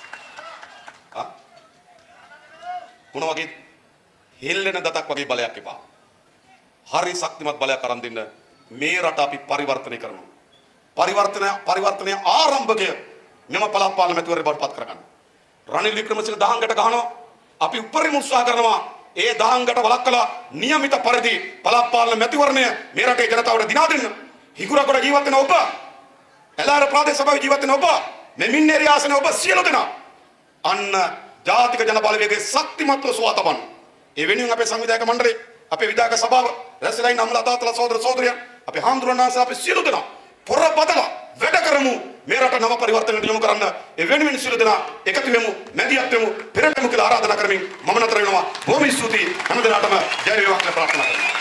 මොන වගේ හෙල්ලෙන දතක් වගේ බලයක් එපා. හරි ශක්තිමත් බලයක් අරන් දෙන්න මේ රට අපි පරිවර්තනය කරනවා. පරිවර්තනය ආරම්භකය මෙම පළාත් පාලන මැතිවරණ බවට පත් කරගන්න. රනිල් වික්‍රමසිංහ දහංගට ගහනවා. අපි උපරිම උත්සාහ කරනවා ඒ දහංගට වළක්වලා નિયમિત පරිදි පළාත් පාලන මැතිවරණය මේ රටේ ජනතාවට දිනා දෙන්න. හිඟුරක්ගොඩ ජීවත් වෙන ඔබ, ඇලහර ප්‍රාදේශ සභාවේ ජීවත් වෙන ඔබ, මේ මින්නේරි ආසනයේ ඔබ සියලු දෙනා අන්න ජාතික ජන බලවේගයේ ශක්තිමත්ව සුවා තබන්න. ඒ වෙනුවෙන් අපේ සංවිධායක මණ්ඩලය, අපේ විධායක සභාව, රැස්ලා ඉන්න අම්ලා තාත්තලා සහෝදර සහෝදරියන්, අපේ හාමුදුරන්වහන්සේ අපි සියලු දෙනා පොර බදලා වැඩ කරමු. මේ රට නව පරිවර්තනයට යොමු කරන්න ඒ වෙනුවෙන් සියලු දෙනා එකතු වෙමු, මැදිහත් වෙමු, පෙරටමු කියලා ආරාධනා කරමින් මම නතර වෙනවා. බොහොම ස්තුතියි හැම දිනකටම ජය වේවා කියලා ප්‍රාර්ථනා කරනවා.